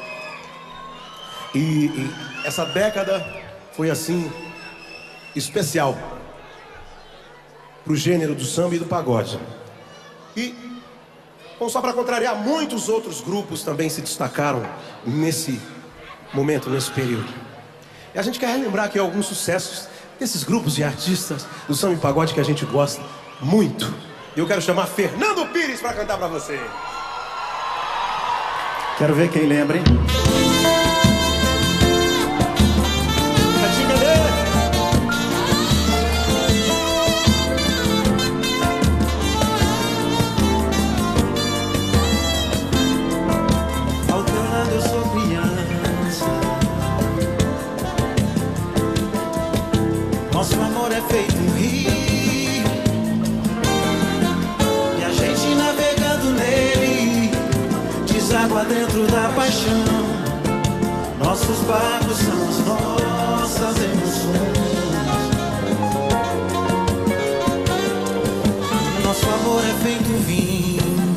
E, e essa década foi assim especial pro gênero do samba e do pagode. E, bom, só pra contrariar, muitos outros grupos também se destacaram nesse momento, nesse período. E a gente quer relembrar aqui alguns sucessos desses grupos e artistas do samba e pagode que a gente gosta muito. E eu quero chamar Fernando Pires pra cantar pra você. Quero ver quem lembra, hein? Cantinga dele. Ao teu lado eu sou criança. Nosso amor é feito um rio, e a gente navegando nele deságua dentro da paixão. Nossos barcos são as nossas emoções. Nosso amor é feito um vinho,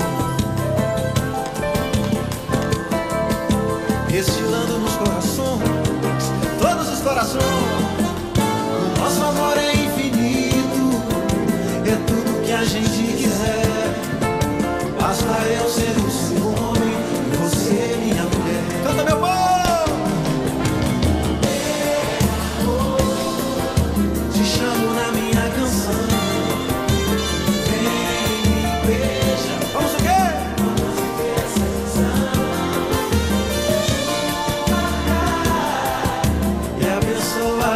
destilando nos corações, todos os corações. O nosso amor é infinito, é tudo que a gente quiser. Basta eu ser o seu homem e você minha mulher. Canta, meu povo! Te chamo na minha canção. Vem, me beija. Vamos o quê? Vamos viver essa ilusão. E abençoa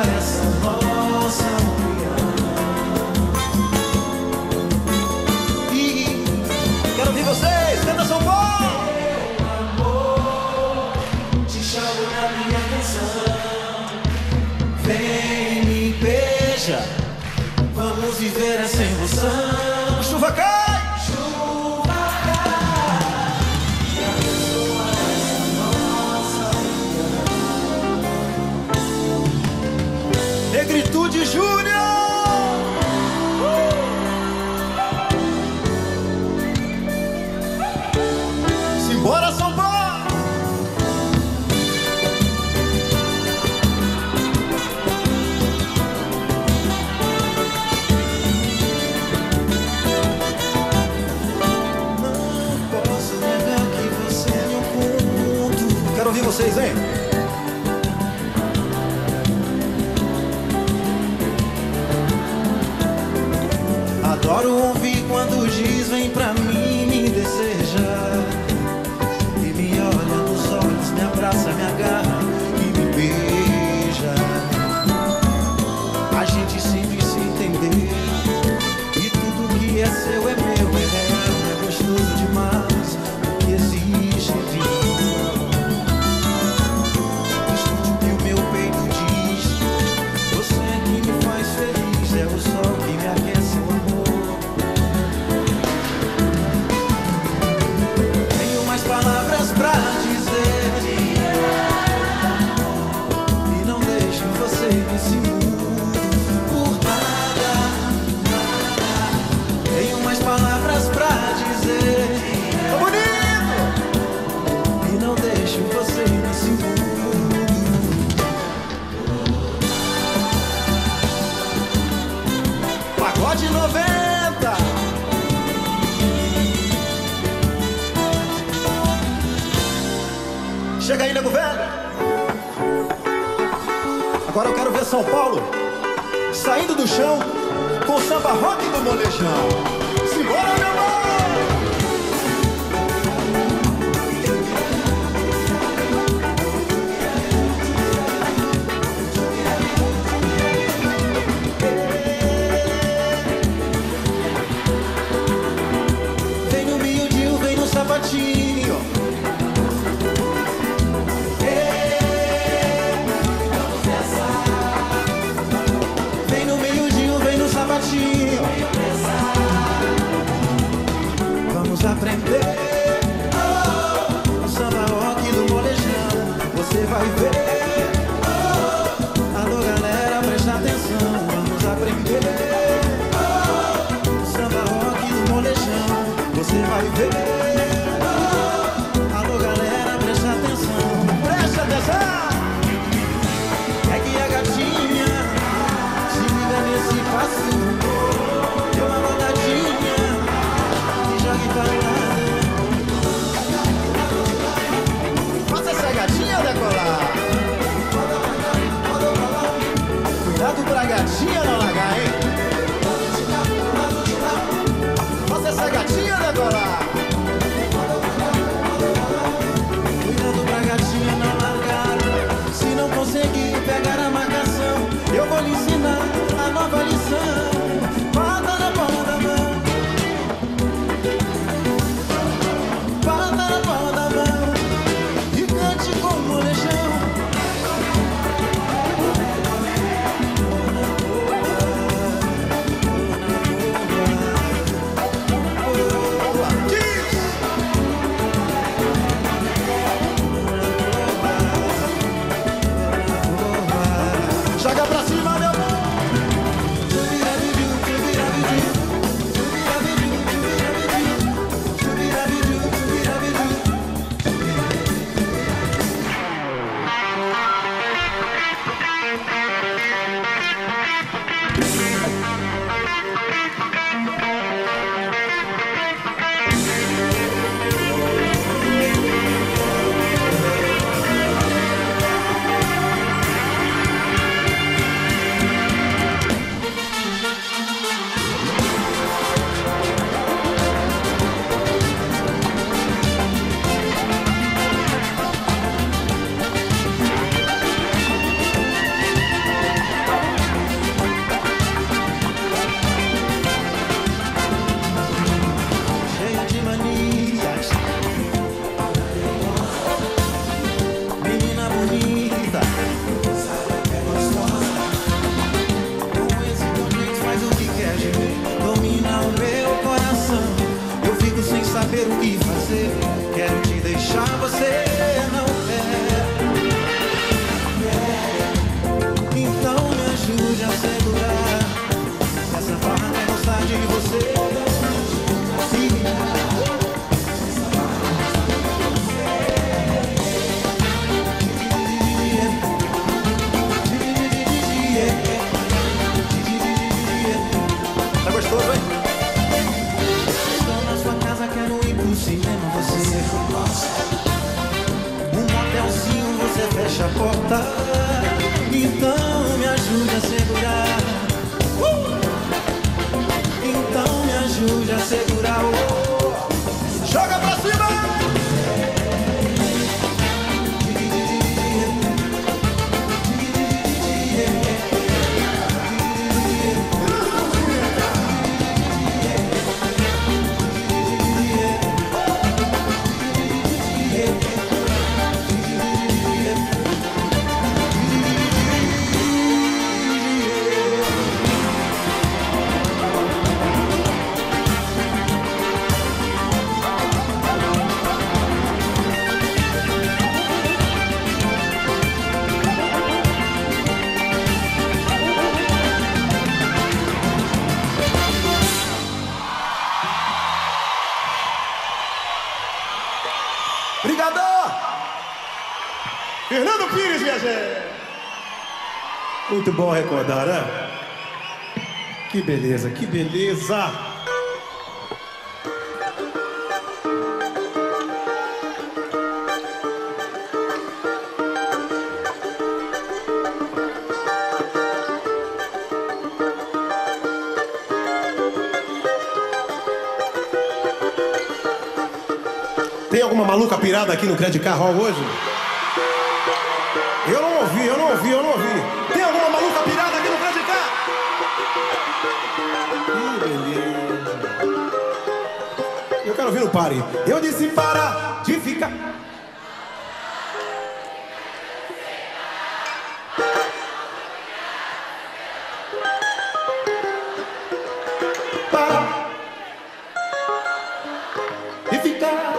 Chega aí, nego velho. Agora eu quero ver São Paulo saindo do chão com o samba rock do molejão. Simbora, meu amor! Vem no miudinho, vem no sapatinho. Vamos aprender oh, o samba rock do molejão. Você vai ver oh, alô galera, presta atenção. Vamos aprender oh, o samba rock do molejão. Você vai ver oh, alô galera, presta atenção. Presta atenção. É que a gatinha se liga nesse passinho. Deu uma rodadinha e joga pra lá. Faça essa gatinha decolar. Cuidado pra gatinha não largar, hein? Faça essa gatinha decolar. Cuidado pra gatinha não largar. Se não conseguir pegar a marcação, eu vou lhe ensinar a nova lição. Bata na palma da mão, bata na palma da mão e cante com o molejão. Joga pra cima, meu amor. Saber o que fazer, quero te deixar, você não quer. Então me ajude a segurar essa farra, quer gostar de você. Sim. Tá gostoso, hein? Quero ir pro cinema, você um motelzinho, você fecha a porta. Então me ajude a segurar uh! Então me ajude a segurar uh! Joga pra cima! Fernando Pires, minha gente. Muito bom recordar, né? Que beleza, que beleza. Tem alguma maluca pirada aqui no Credit Car Hall hoje? Eu não ouvi, eu não ouvi, eu não ouvi. Tem alguma maluca pirada aqui no Credit Car? Que beleza. Eu quero ouvir no pare. Eu disse para de ficar. Para de ficar.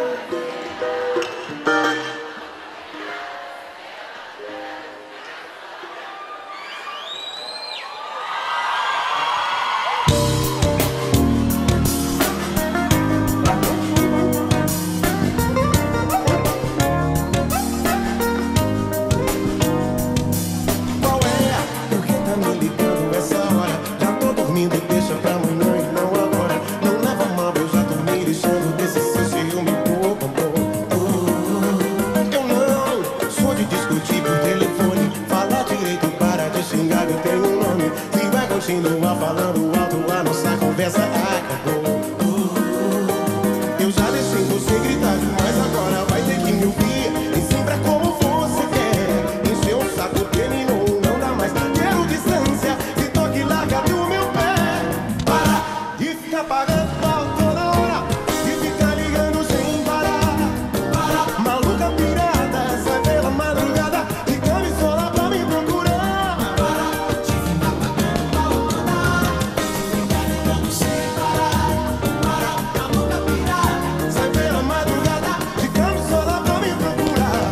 Continua falando alto, a nossa conversa acabou. Eu já deixei você gritar demais, agora vai ter que me ouvir. E sempre é como você quer. Encheu o saco, terminou, não dá mais. Quero distância, se toque larga do meu pé. Para de ficar pagando pau toda hora, de ficar ligando sem parar. Para, maluca pirada, sai pela madrugada, de camisola pra me procurar. Para de ficar pagando pau toda hora, de ficar ligando sem parar. Para, maluca pirada, sai pela madrugada, de camisola pra me procurar.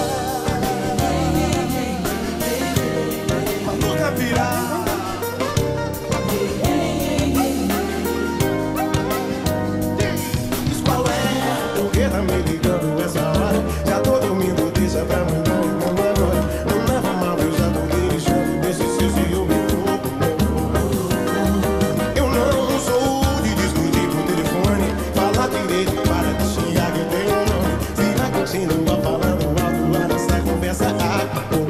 Maluca pirada. Diz qual é, por que tá me ligando essa hora? Já tô dormindo, deixa pra mim, não, não agora. Não leva mal, eu já tô me lixando desse seu ciúme. Eu não sou de discutir por telefone. Fala direito, para de xingar que eu tenho um nome. Se vai continuar falando alto, a nossa conversa acabou.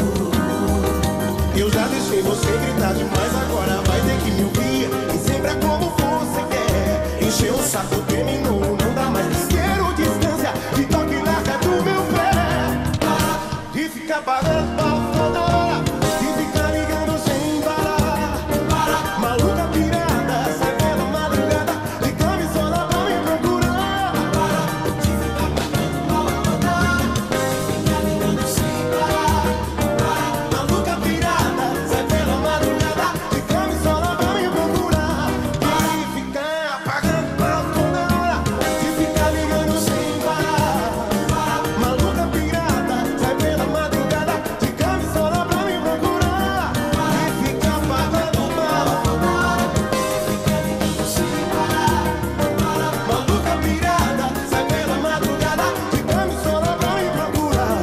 Eu já deixei você gritar demais, agora vai ter que me ouvir. E sempre é como você quer. Encheu o saco, terminou, não dá mais. Quero distância, de toque larga do meu pé. Para de ficar pagando pau toda hora, de ficar ligando sem parar. Para, maluca pirada, sai pela madrugada, de camisola pra me procurar. Para de ficar pagando pau toda hora, de ficar ligando sem parar. Para, maluca pirada, sai pela madrugada, de camisola pra me procurar. Para de ficar pagando pau toda hora, de ficar ligando sem parar. Para, maluca pirada, sai pela madrugada, de camisola pra me procurar. Para de ficar pagando pau toda hora, de ficar ligando sem parar. Para, maluca pirada, sai pela madrugada, de camisola pra me procurar.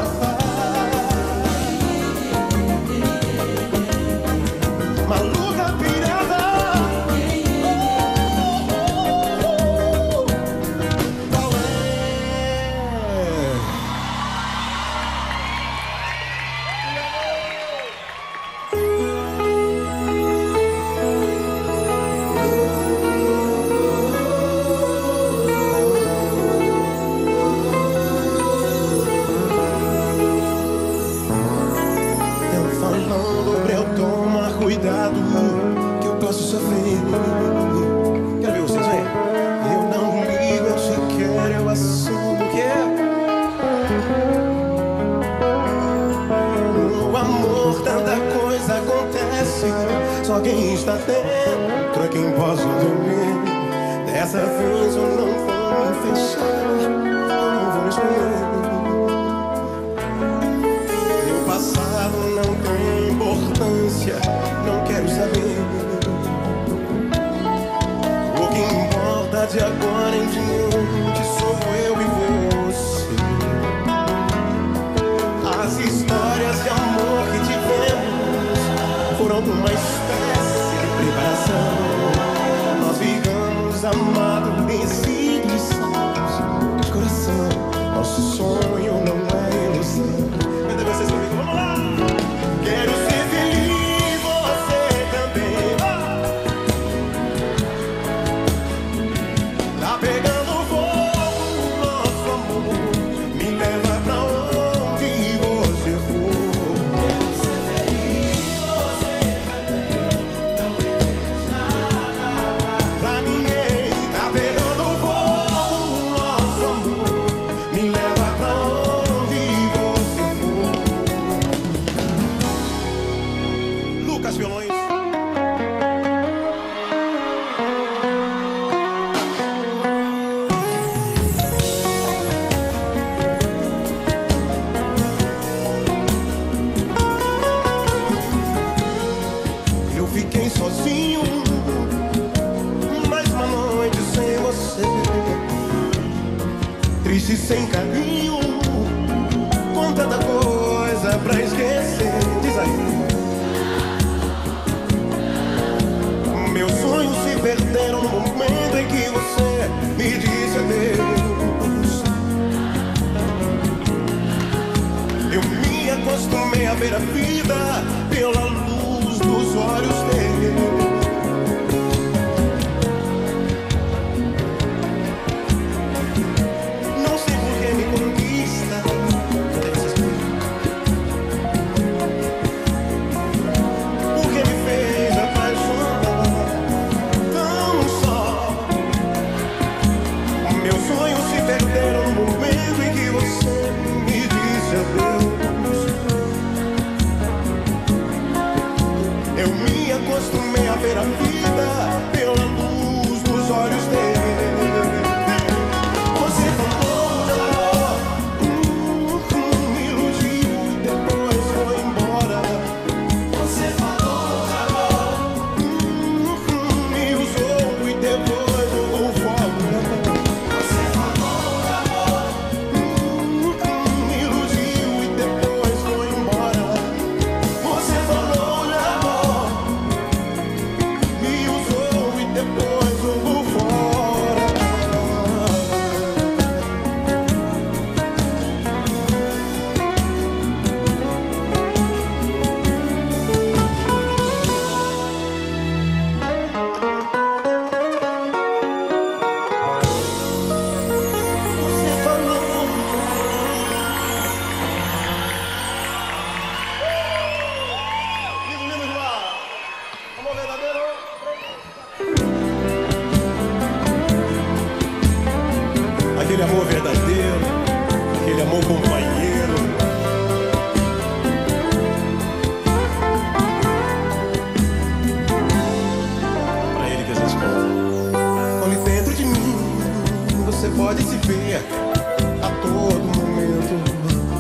Maluca pirada. Qual é? Eu falando pra eu tomar cuidado, que eu posso sofrer. Quero ver vocês aí. Eu não ligo, eu te quero, eu assumo que é. No amor tanta coisa acontece, só quem está dentro é quem posso dormir. Dessa vez eu não vou me fechar, eu não vou me esconder. Meu passado não tem importância, não quero saber. O que importa de agora em diante sou eu e você. As histórias de amor que tivemos foram uma espécie de preparação. Nós ficamos amados triste sem carinho, com tanta coisa pra esquecer. Diz aí. Meus sonhos se perderam no momento em que você me disse adeus. Eu me acostumei a ver a vida pela luz dos olhos dele. Não sei por que me conquista, por que me fez apaixonar tão só. Meus sonhos se perderam no momento em que você me disse adeus. Eu me acostumei a ver a vida pela luz dos olhos dele. Você falou de amor, hum, hum, me iludiu e depois foi embora. Você falou de amor, hum, hum, me usou e depois jogou fora. Você falou de amor, hum, hum, me iludiu e depois foi embora. Você falou de amor, me usou e depois jogou fora. Você falou. Lindo, lindo demais. Amor verdadeiro. Aquele amor verdadeiro, aquele amor companheiro. Pra ele que a gente canta. Olhe dentro de mim, você pode se ver a todo momento.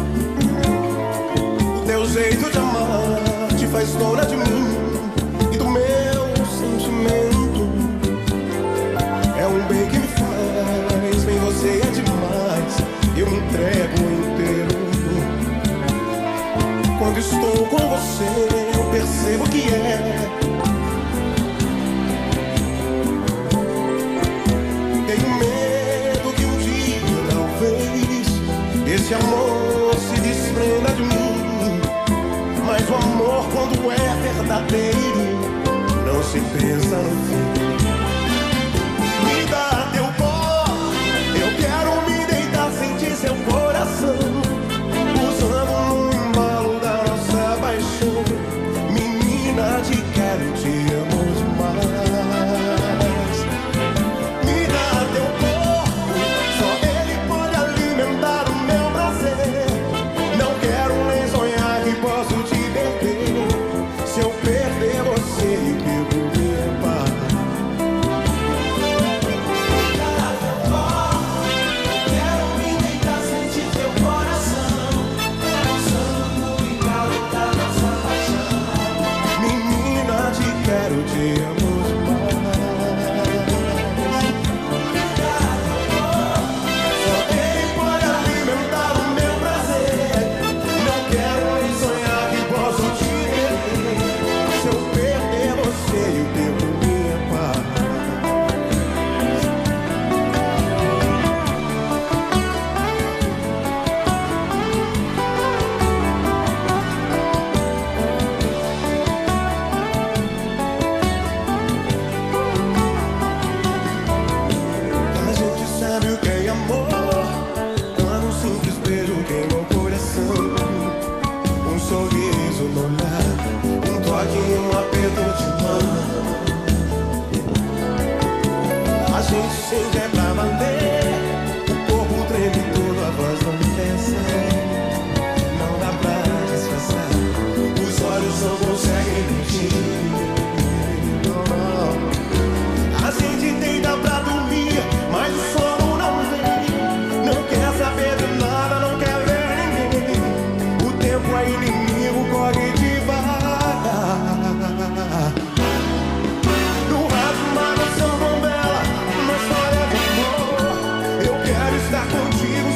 O teu jeito de amar te faz dona de mim e do meu sentimento. É um bem que me faz, bem você é demais. Eu me entrego inteiro. Quando estou com você, eu percebo que é. Tenho medo que um dia, talvez, esse amor se desprenda de mim. Mas o amor, quando é verdadeiro, não se pensa no fim. Me dá teu corpo, eu quero me deitar, sentir seu coração, usando no embalo da nossa paixão. Menina, te quero, te amo demais. Me dá teu corpo, só ele pode alimentar o meu prazer. Não quero nem sonhar que posso te perder. Se eu perder você, eu perco minha paz. Quero te amo demais. Só ele pode alimentar o meu prazer. Não quero nem sonhar que posso te perder. Se eu perder você, eu perco minha paz. A gente sabe o que é amor, quando um simples beijo queima o coração. Um sorriso no olhar, um toque e um aperto de mão. A gente sente é pra valer, o corpo treme todo, a voz não desce. Não dá pra disfarçar, os olhos não conseguem mentir. A gente deita pra dormir, mas o sono não vem. Não quer saber de nada, não quer ver ninguém. O tempo é inimigo, corre devagar. No raso, uma canção novela, uma história de amor. Eu quero estar contigo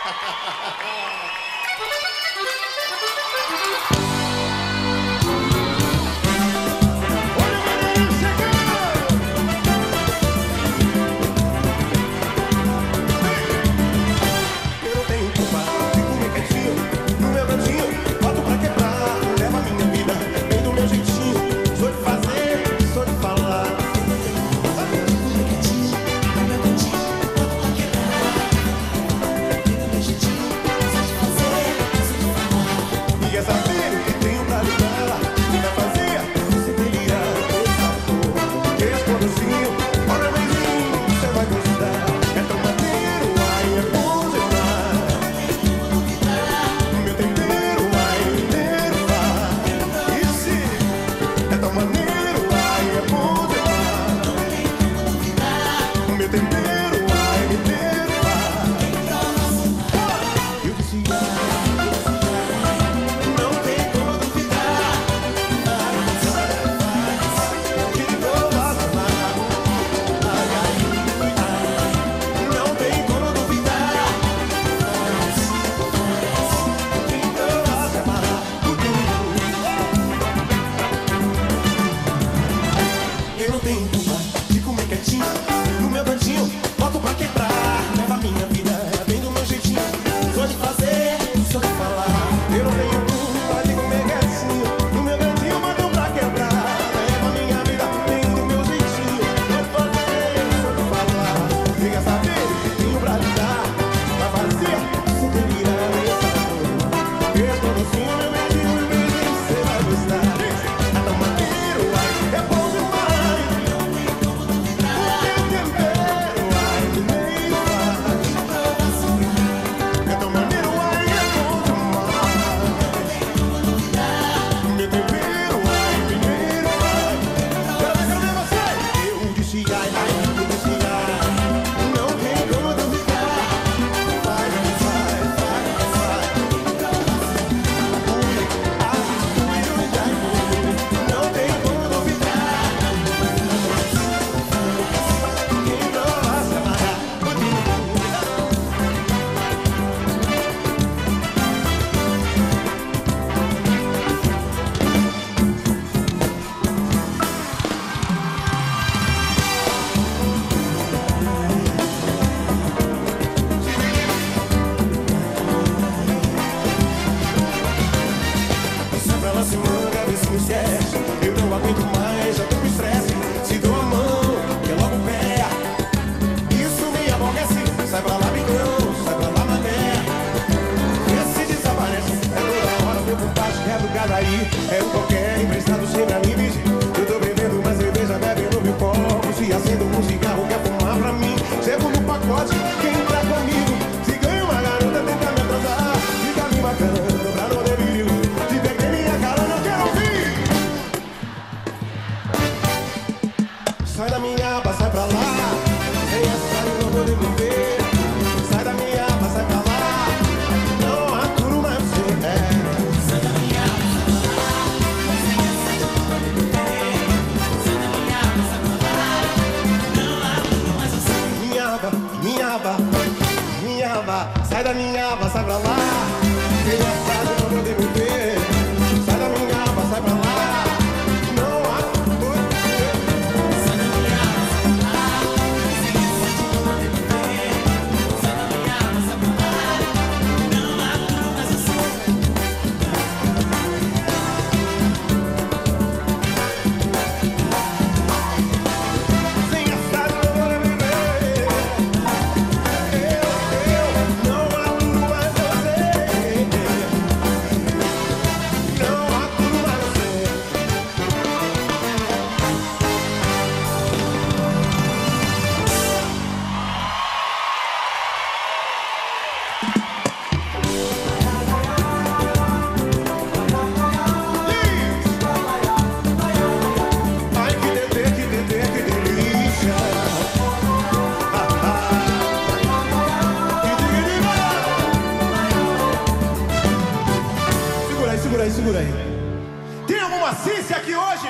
Segura aí. Tem alguma Cici aqui hoje?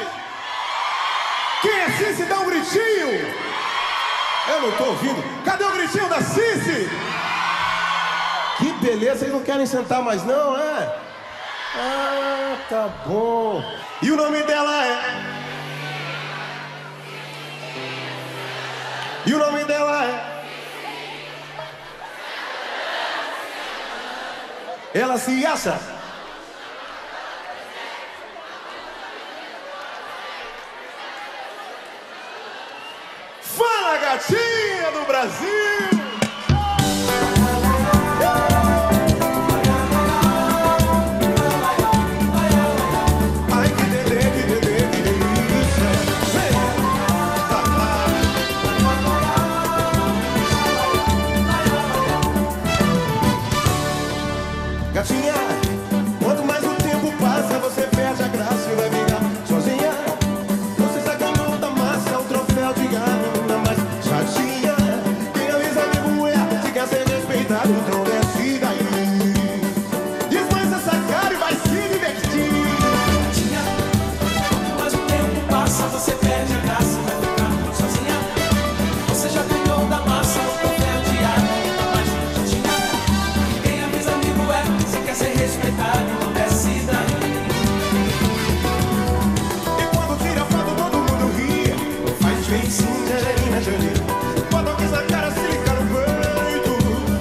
Quem é Cici? Dá um gritinho. Eu não tô ouvindo. Cadê o gritinho da Cici? Que beleza, vocês não querem sentar mais não, é? Ah, tá bom. E o nome dela é... E o nome dela é... Ela se acha... Fala, gatinha do Brasil! Ai, que delê, que delê, que delícia! Gatinha, quanto mais o tempo passa, você perde a graça e vai ficar sozinha. Você já ganhou da massa o troféu de gado. Então desce daí, desmancha essa cara e vai se divertir. Gatinha, mas o tempo passa, você perde a graça, vai ficar sozinha. Você já ganhou da massa o troféu de água. Mas gatinha, quem avisa amigo é, se quer ser respeitado, então desce daí. E quando tira foto todo mundo ri, faz bem sim, Angelina Jolie. Bota com essa cara, se liga no peito.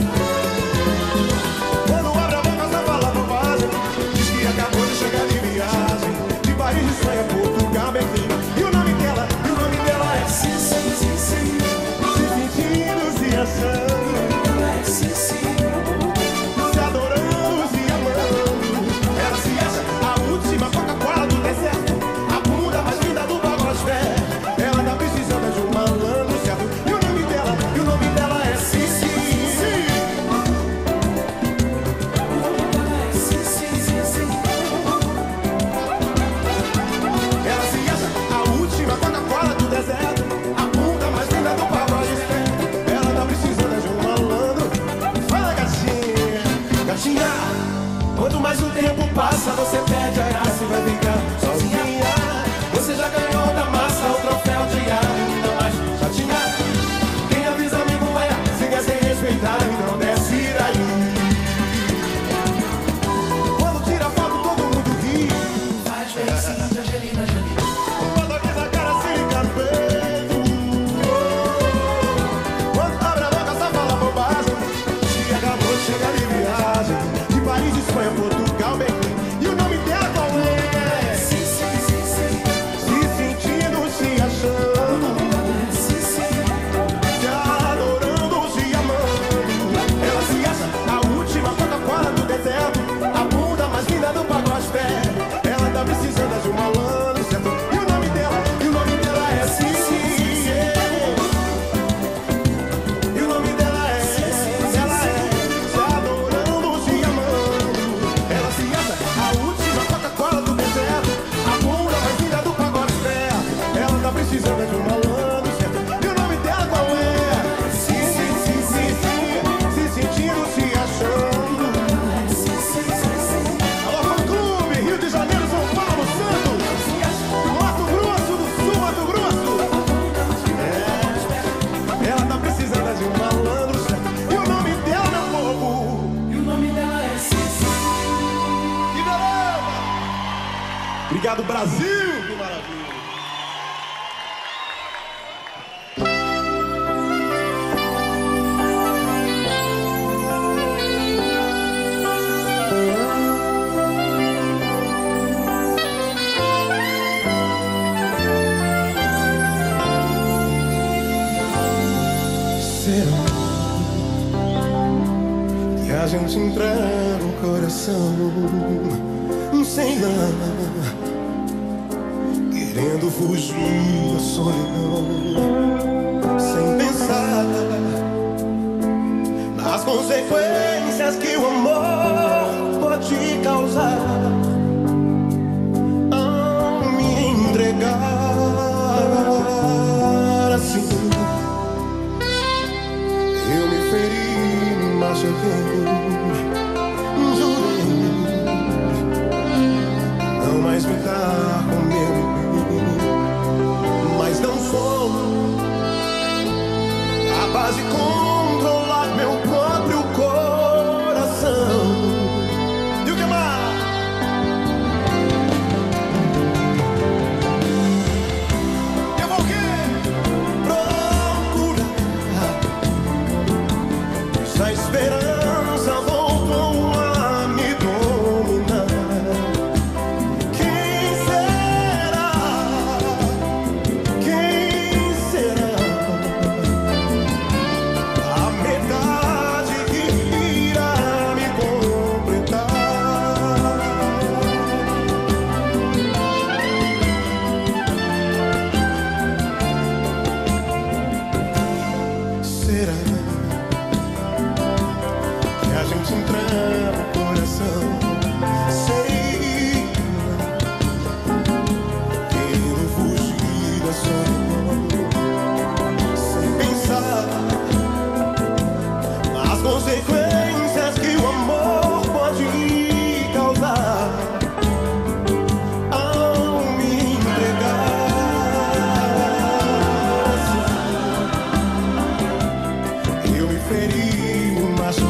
Chegar de viagem, de Paris de sonha, Portugal, Berlim. E o nome dela, e o nome dela é Sim, sim, sim, sim. Se sentindo, se achando, Ela é sim, sim. se adorando, se amando. Ela se acha a última Coca-Cola do deserto, a bunda mais linda do Bagosfé. Ela tá precisando de um malandro certo. E o nome dela, e o nome dela é Sim, sim, sim. Sim, sim, sim, sim. Ela se acha a última Coca-Cola do deserto, a bunda mais linda do Bagosfé. Ela tá precisando de um malandro. Fala, gatinha, gatinha. Quanto mais o tempo passa, você perde a graça e vai ficar sozinha. Você já ganhou da massa o troféu de ar, ainda mais chatinha. Quem avisa amigo é, se quer ser respeitado, então desce daí. Quando tira foto todo mundo ri, Faz bem sim, de Angelina Jolie. quando aqui na cara se liga no peito. Quando abre a boca só fala bobagem. Se acabou de chegar de viagem, de Paris, Espanha, Portugal, Berlim. E o nome dela qual é? Sim, sim, sim, sim. Se sentindo, se achando, Sim, sim. se adorando, se amando. Ela se acha a última Coca-Cola do deserto, a bunda mais linda do Bagosfé. Ela tá precisando de um malandro certo. E o nome dela, e o nome dela é Sim, sim, yeah. E o nome dela é, ela é, se adorando, se amando. Ela se acha a última Coca-Cola do deserto, a bunda mais linda do Bagosfé. Ela tá precisando de um malandro certo. E o nome dela qual é? Sim, sim, sim, sim, sim. Se sentindo, se achando. Sim, sim, sim, sim. Alô, fã-clube, Rio de Janeiro, São Paulo, Santos, Mato Grosso do Sul, Mato Grosso. É, ela tá precisando de um malandro certo. E o nome dela, meu povo? E o nome dela é Sim, sim. Que beleza! Obrigado, Brasil! Que maravilha! Será que a gente entrega o coração, sei lá, querendo fugir da solidão, sem pensar nas consequências que o amor pode causar ao me entregar assim. Eu me feri, me machuquei, jurei não mais ficar comigo, mas não sou capaz de controlar meu próprio coração.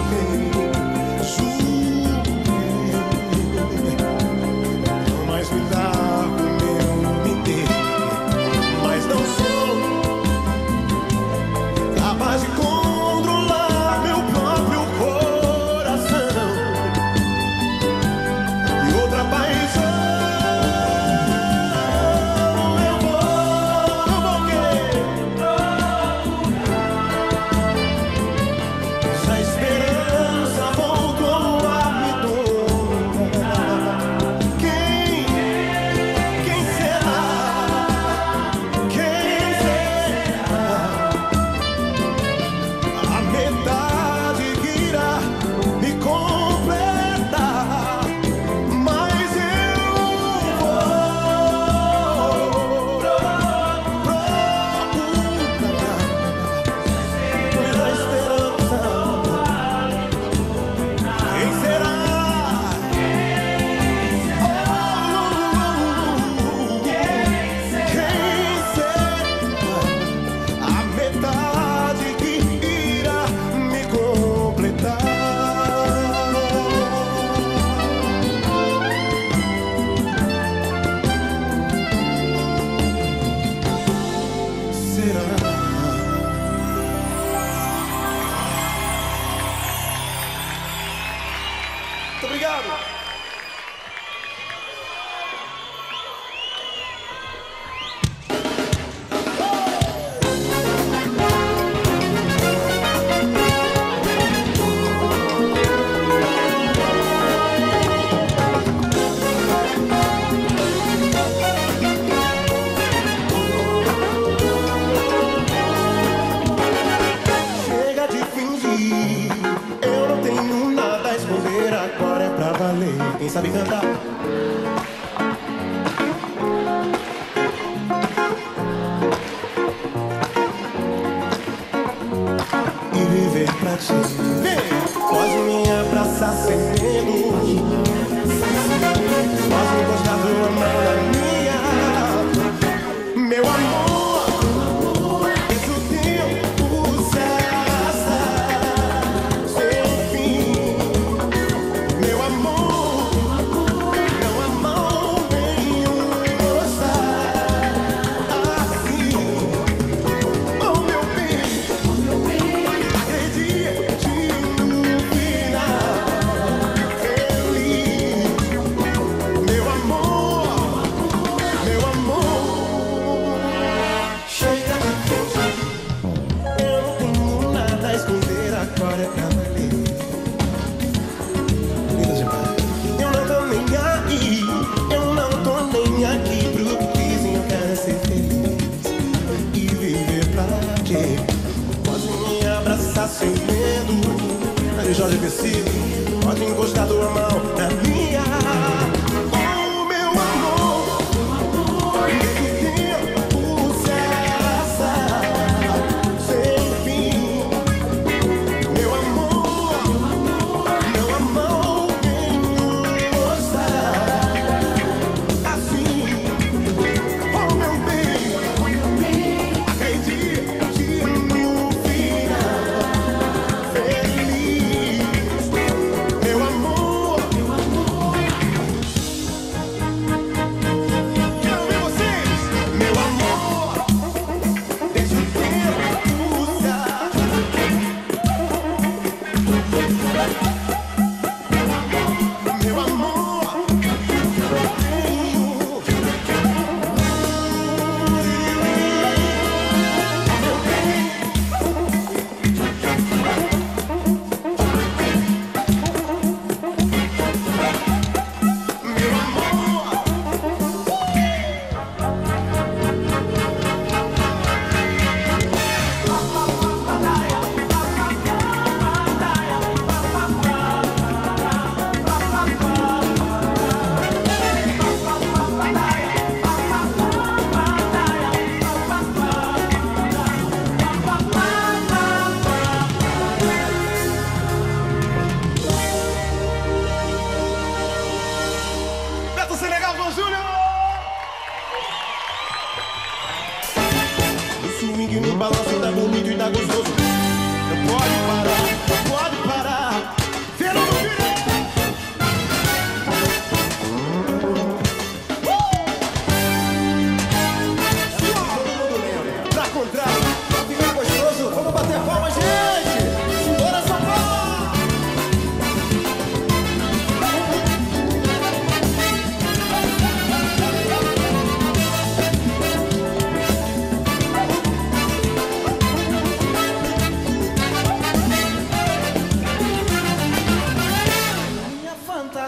Quem sabe cantar? E viver pra ti. Vem! Pode me abraçar sem medo. Pode me encostar tua mão na minha. Meu amor, esse o tempo cessa sem fim. Meu amor, não há mão nenhuma assim. Oh meu bem, acredite no final feliz. Meu amor, meu amor, chega de fingir. Eu não tenho nada a esconder, agora é pra valer. Linda demais. Eu não tô nem aí, eu não tô nem aqui pro que dizem, eu quero ser feliz e viver pra quê? Pode me abraçar sem medo. Aí Jorge Vecino, pode encostar tua mão na minha. Oh meu amor, esse tempo cessa sem fim. Meu amor, não há mão nenhuma assim. Oh meu bem, acredite no final feliz. Meu amor,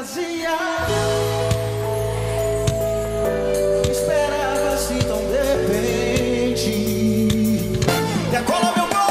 fantasia. Não esperava assim tão de repente. Decola meu gol!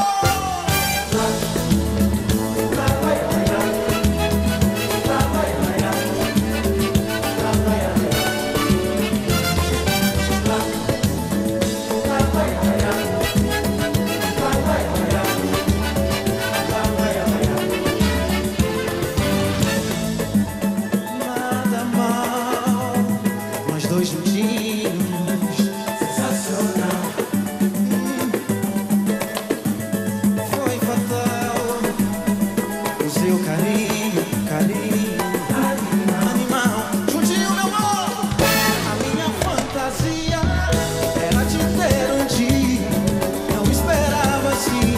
Nada mal, nós dois juntinhos, sensacional. Foi fatal o seu carinho, carinho, animal. Juntinho, meu amor, a minha fantasia era te ter um dia. Não esperava assim.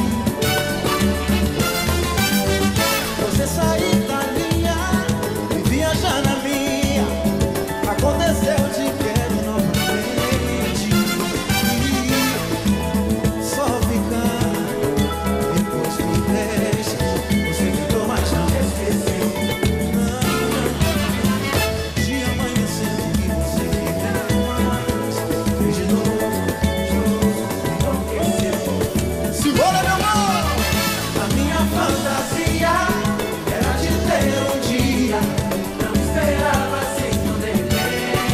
Você sair da linha e viajar na minha. Aconteceu, te quero novamente. Só ficar, depois me deixa. Você ficou, mas não esqueceu. Não, de amanhecendo que você quer mais. Fez de novo, enlouqueceu. Segura, meu amor! A minha fantasia era te ter um dia. Não esperava assim tão de repente.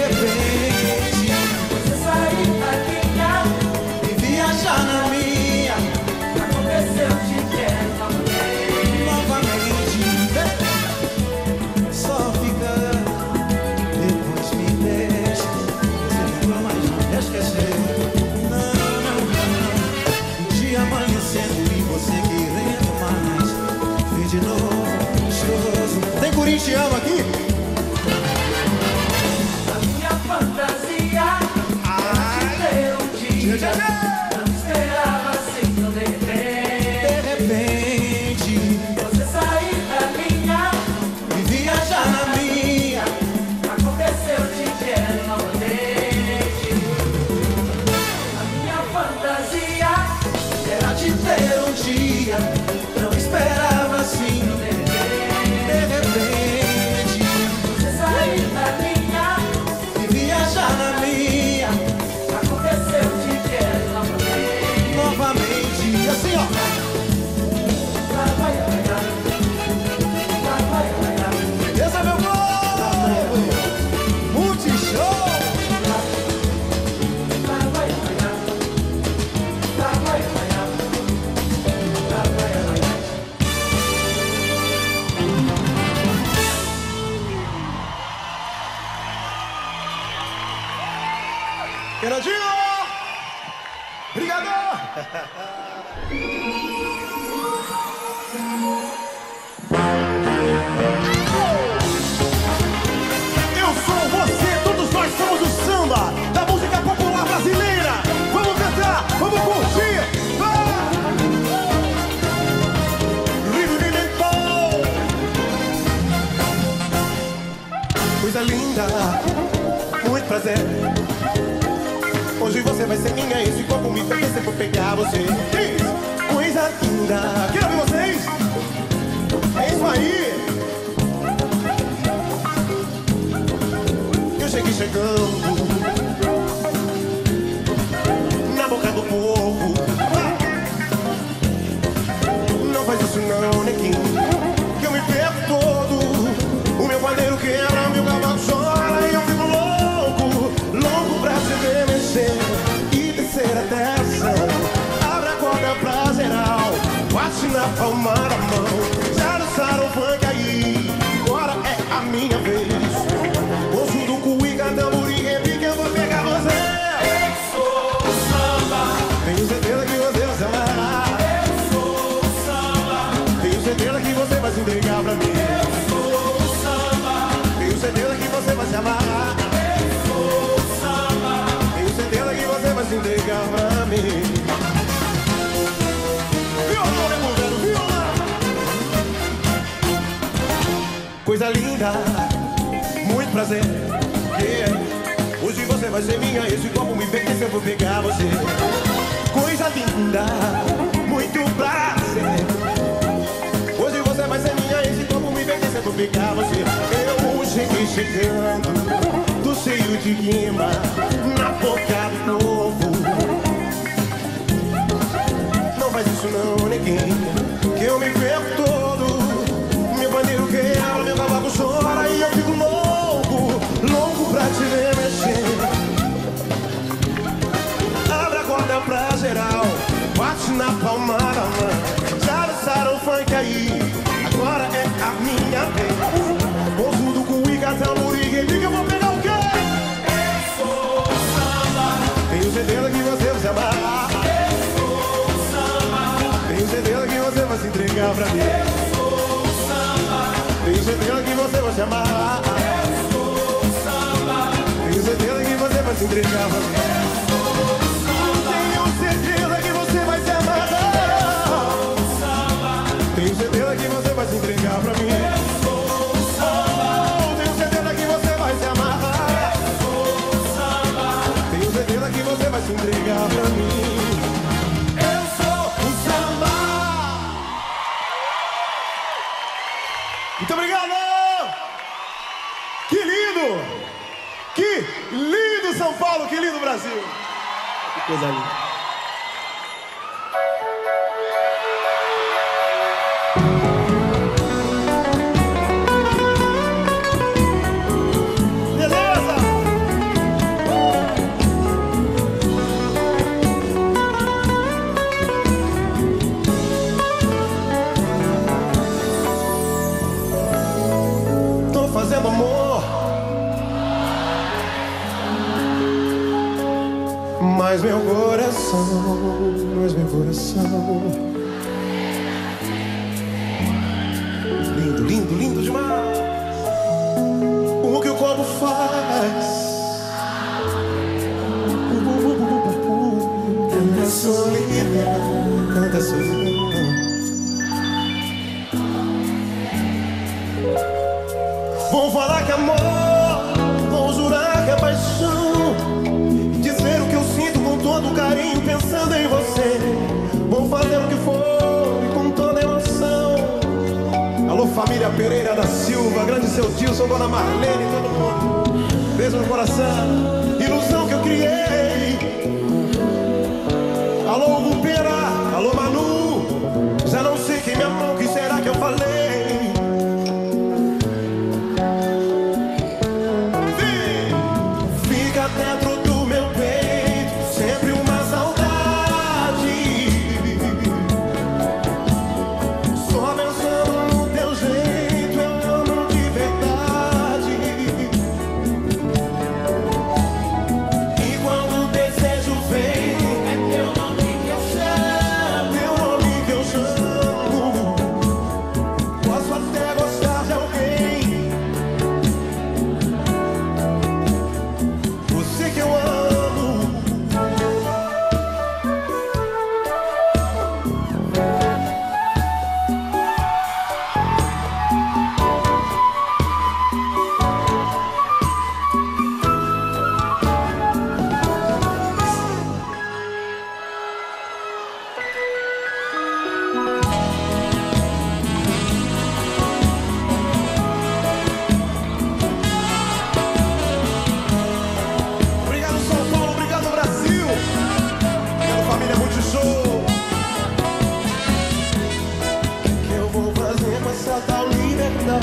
Você sair da linha e viajar na minha. Aconteceu, te quero novamente. Só fica, depois me deixa. Você ficou, mas não esqueceu. Não, não, não. Um dia amanhecendo e você querendo mais. Fez de novo, gostoso. Tem corintiano aqui? A minha fantasia era te ter um dia. Não esperava assim tão de repente. De repente, Você sair da linha, e viajar na minha. aconteceu, te quero novamente. A minha fantasia Era te ter um dia. Não esperava assim. de repente. De repente, Você sair da linha, e viajar na minha. aconteceu, te quero novamente. Novamente, e assim ó. Esse é meu gol! Multishow! Queradinho! Obrigado! Eu sou você, todos nós somos o samba da música popular brasileira. Vamos cantar, vamos curtir! Vai! Coisa linda, muito prazer. Hoje você vai ser minha, esse corpo me pertence, vou pegar você. Diz, coisa linda. Quero ver vocês? É isso aí. Eu cheguei chegando na boca do povo. Não faz isso não, neguinho, que eu me perco todo. O meu pandeiro quebra, meu cavalo chora e eu fico louco, louco pra te ver mexer e descer até o chão. Abre a corda pra geral, bate na palma da mão. Já dançaram funk aí, agora é a minha vez. Ouço do cuíca, tamborim, repique, eu vou pegar você. Eu sou o samba, Tenho certeza que você vai se amar. eu sou o samba, Tenho certeza que você vai se entregar pra mim. eu sou o samba, Tenho certeza que você vai se amar. eu sou o samba. Tenho certeza que você vai se entregar pra mim. Violão, nego velho, violão. Coisa linda, muito prazer. Yeah. Hoje você vai ser minha, esse copo me pertence, eu vou pegar você. Coisa linda, muito prazer. Hoje você vai ser minha, esse copo me pertence, eu vou pegar você. Eu chegando, tô cheio de rima na boca do povo. Não faz isso não, neguinho, que eu me perco todo. Meu bandeiro quebra, meu cavalo chora e eu fico louco, louco pra te ver mexer. Abre a corda pra geral, bate na palma da mão. Já dançaram funk aí, agora é a minha vez. Bolsudo com o Icatão, Muriga, diga, eu vou pegar o quê? Eu sou samba. Tenho certeza que você vai se amar. Eu sou samba. Tenho certeza que você vai se entregar pra mim. Eu sou samba. Tenho certeza que você vai se amar. Eu sou samba. Tenho certeza que você vai se entregar pra mim. Tenho certeza que você vai se amar. Tenho certeza que você vai se entregar pra mim. Tenho certeza que você vai se amar. Tenho certeza que você vai se entregar pra mim. Eu sou o samba. Muito obrigado! Que lindo! Que lindo São Paulo, que lindo Brasil! Que coisa linda! Fazendo amor, mas meu coração, mas meu coração, lindo, lindo, lindo demais. O que o corpo faz, tanta solidão, tanta solidão. Vou falar que é amor, vou jurar que é paixão, dizer o que eu sinto com todo carinho, pensando em você. Vou fazer o que for e com toda emoção. Alô, família Pereira da Silva, grande seu tio, sou Dona Marlene, todo mundo. Beijo no coração, ilusão que eu criei. Alô, Gupera, alô, Manu, já não sei quem me amou, o que será que eu falei? Dentro do meu peito, sempre uma saudade. Só pensando no teu jeito, eu amo de verdade. E quando o desejo vem, é teu nome que eu chamo, teu nome que eu chamo. Posso até gostar de alguém, você que eu amo. Obrigado São Paulo, obrigado Brasil, obrigado família Multishow. O que eu vou fazer com essa tal liberdade?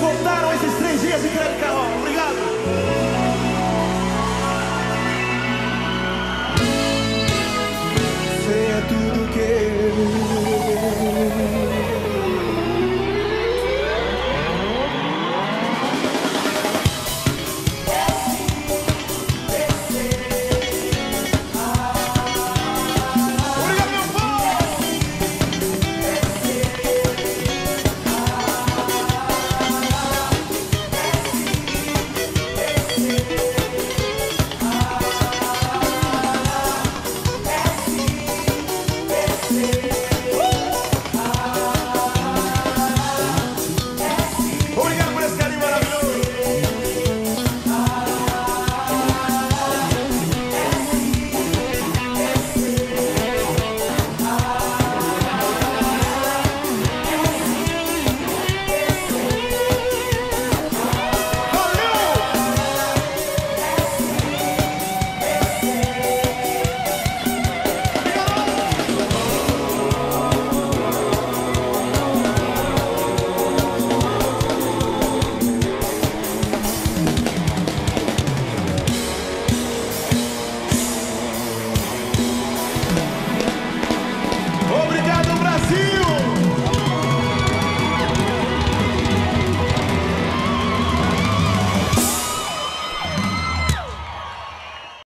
voltaram esses três dias de Grande Carol. Obrigado.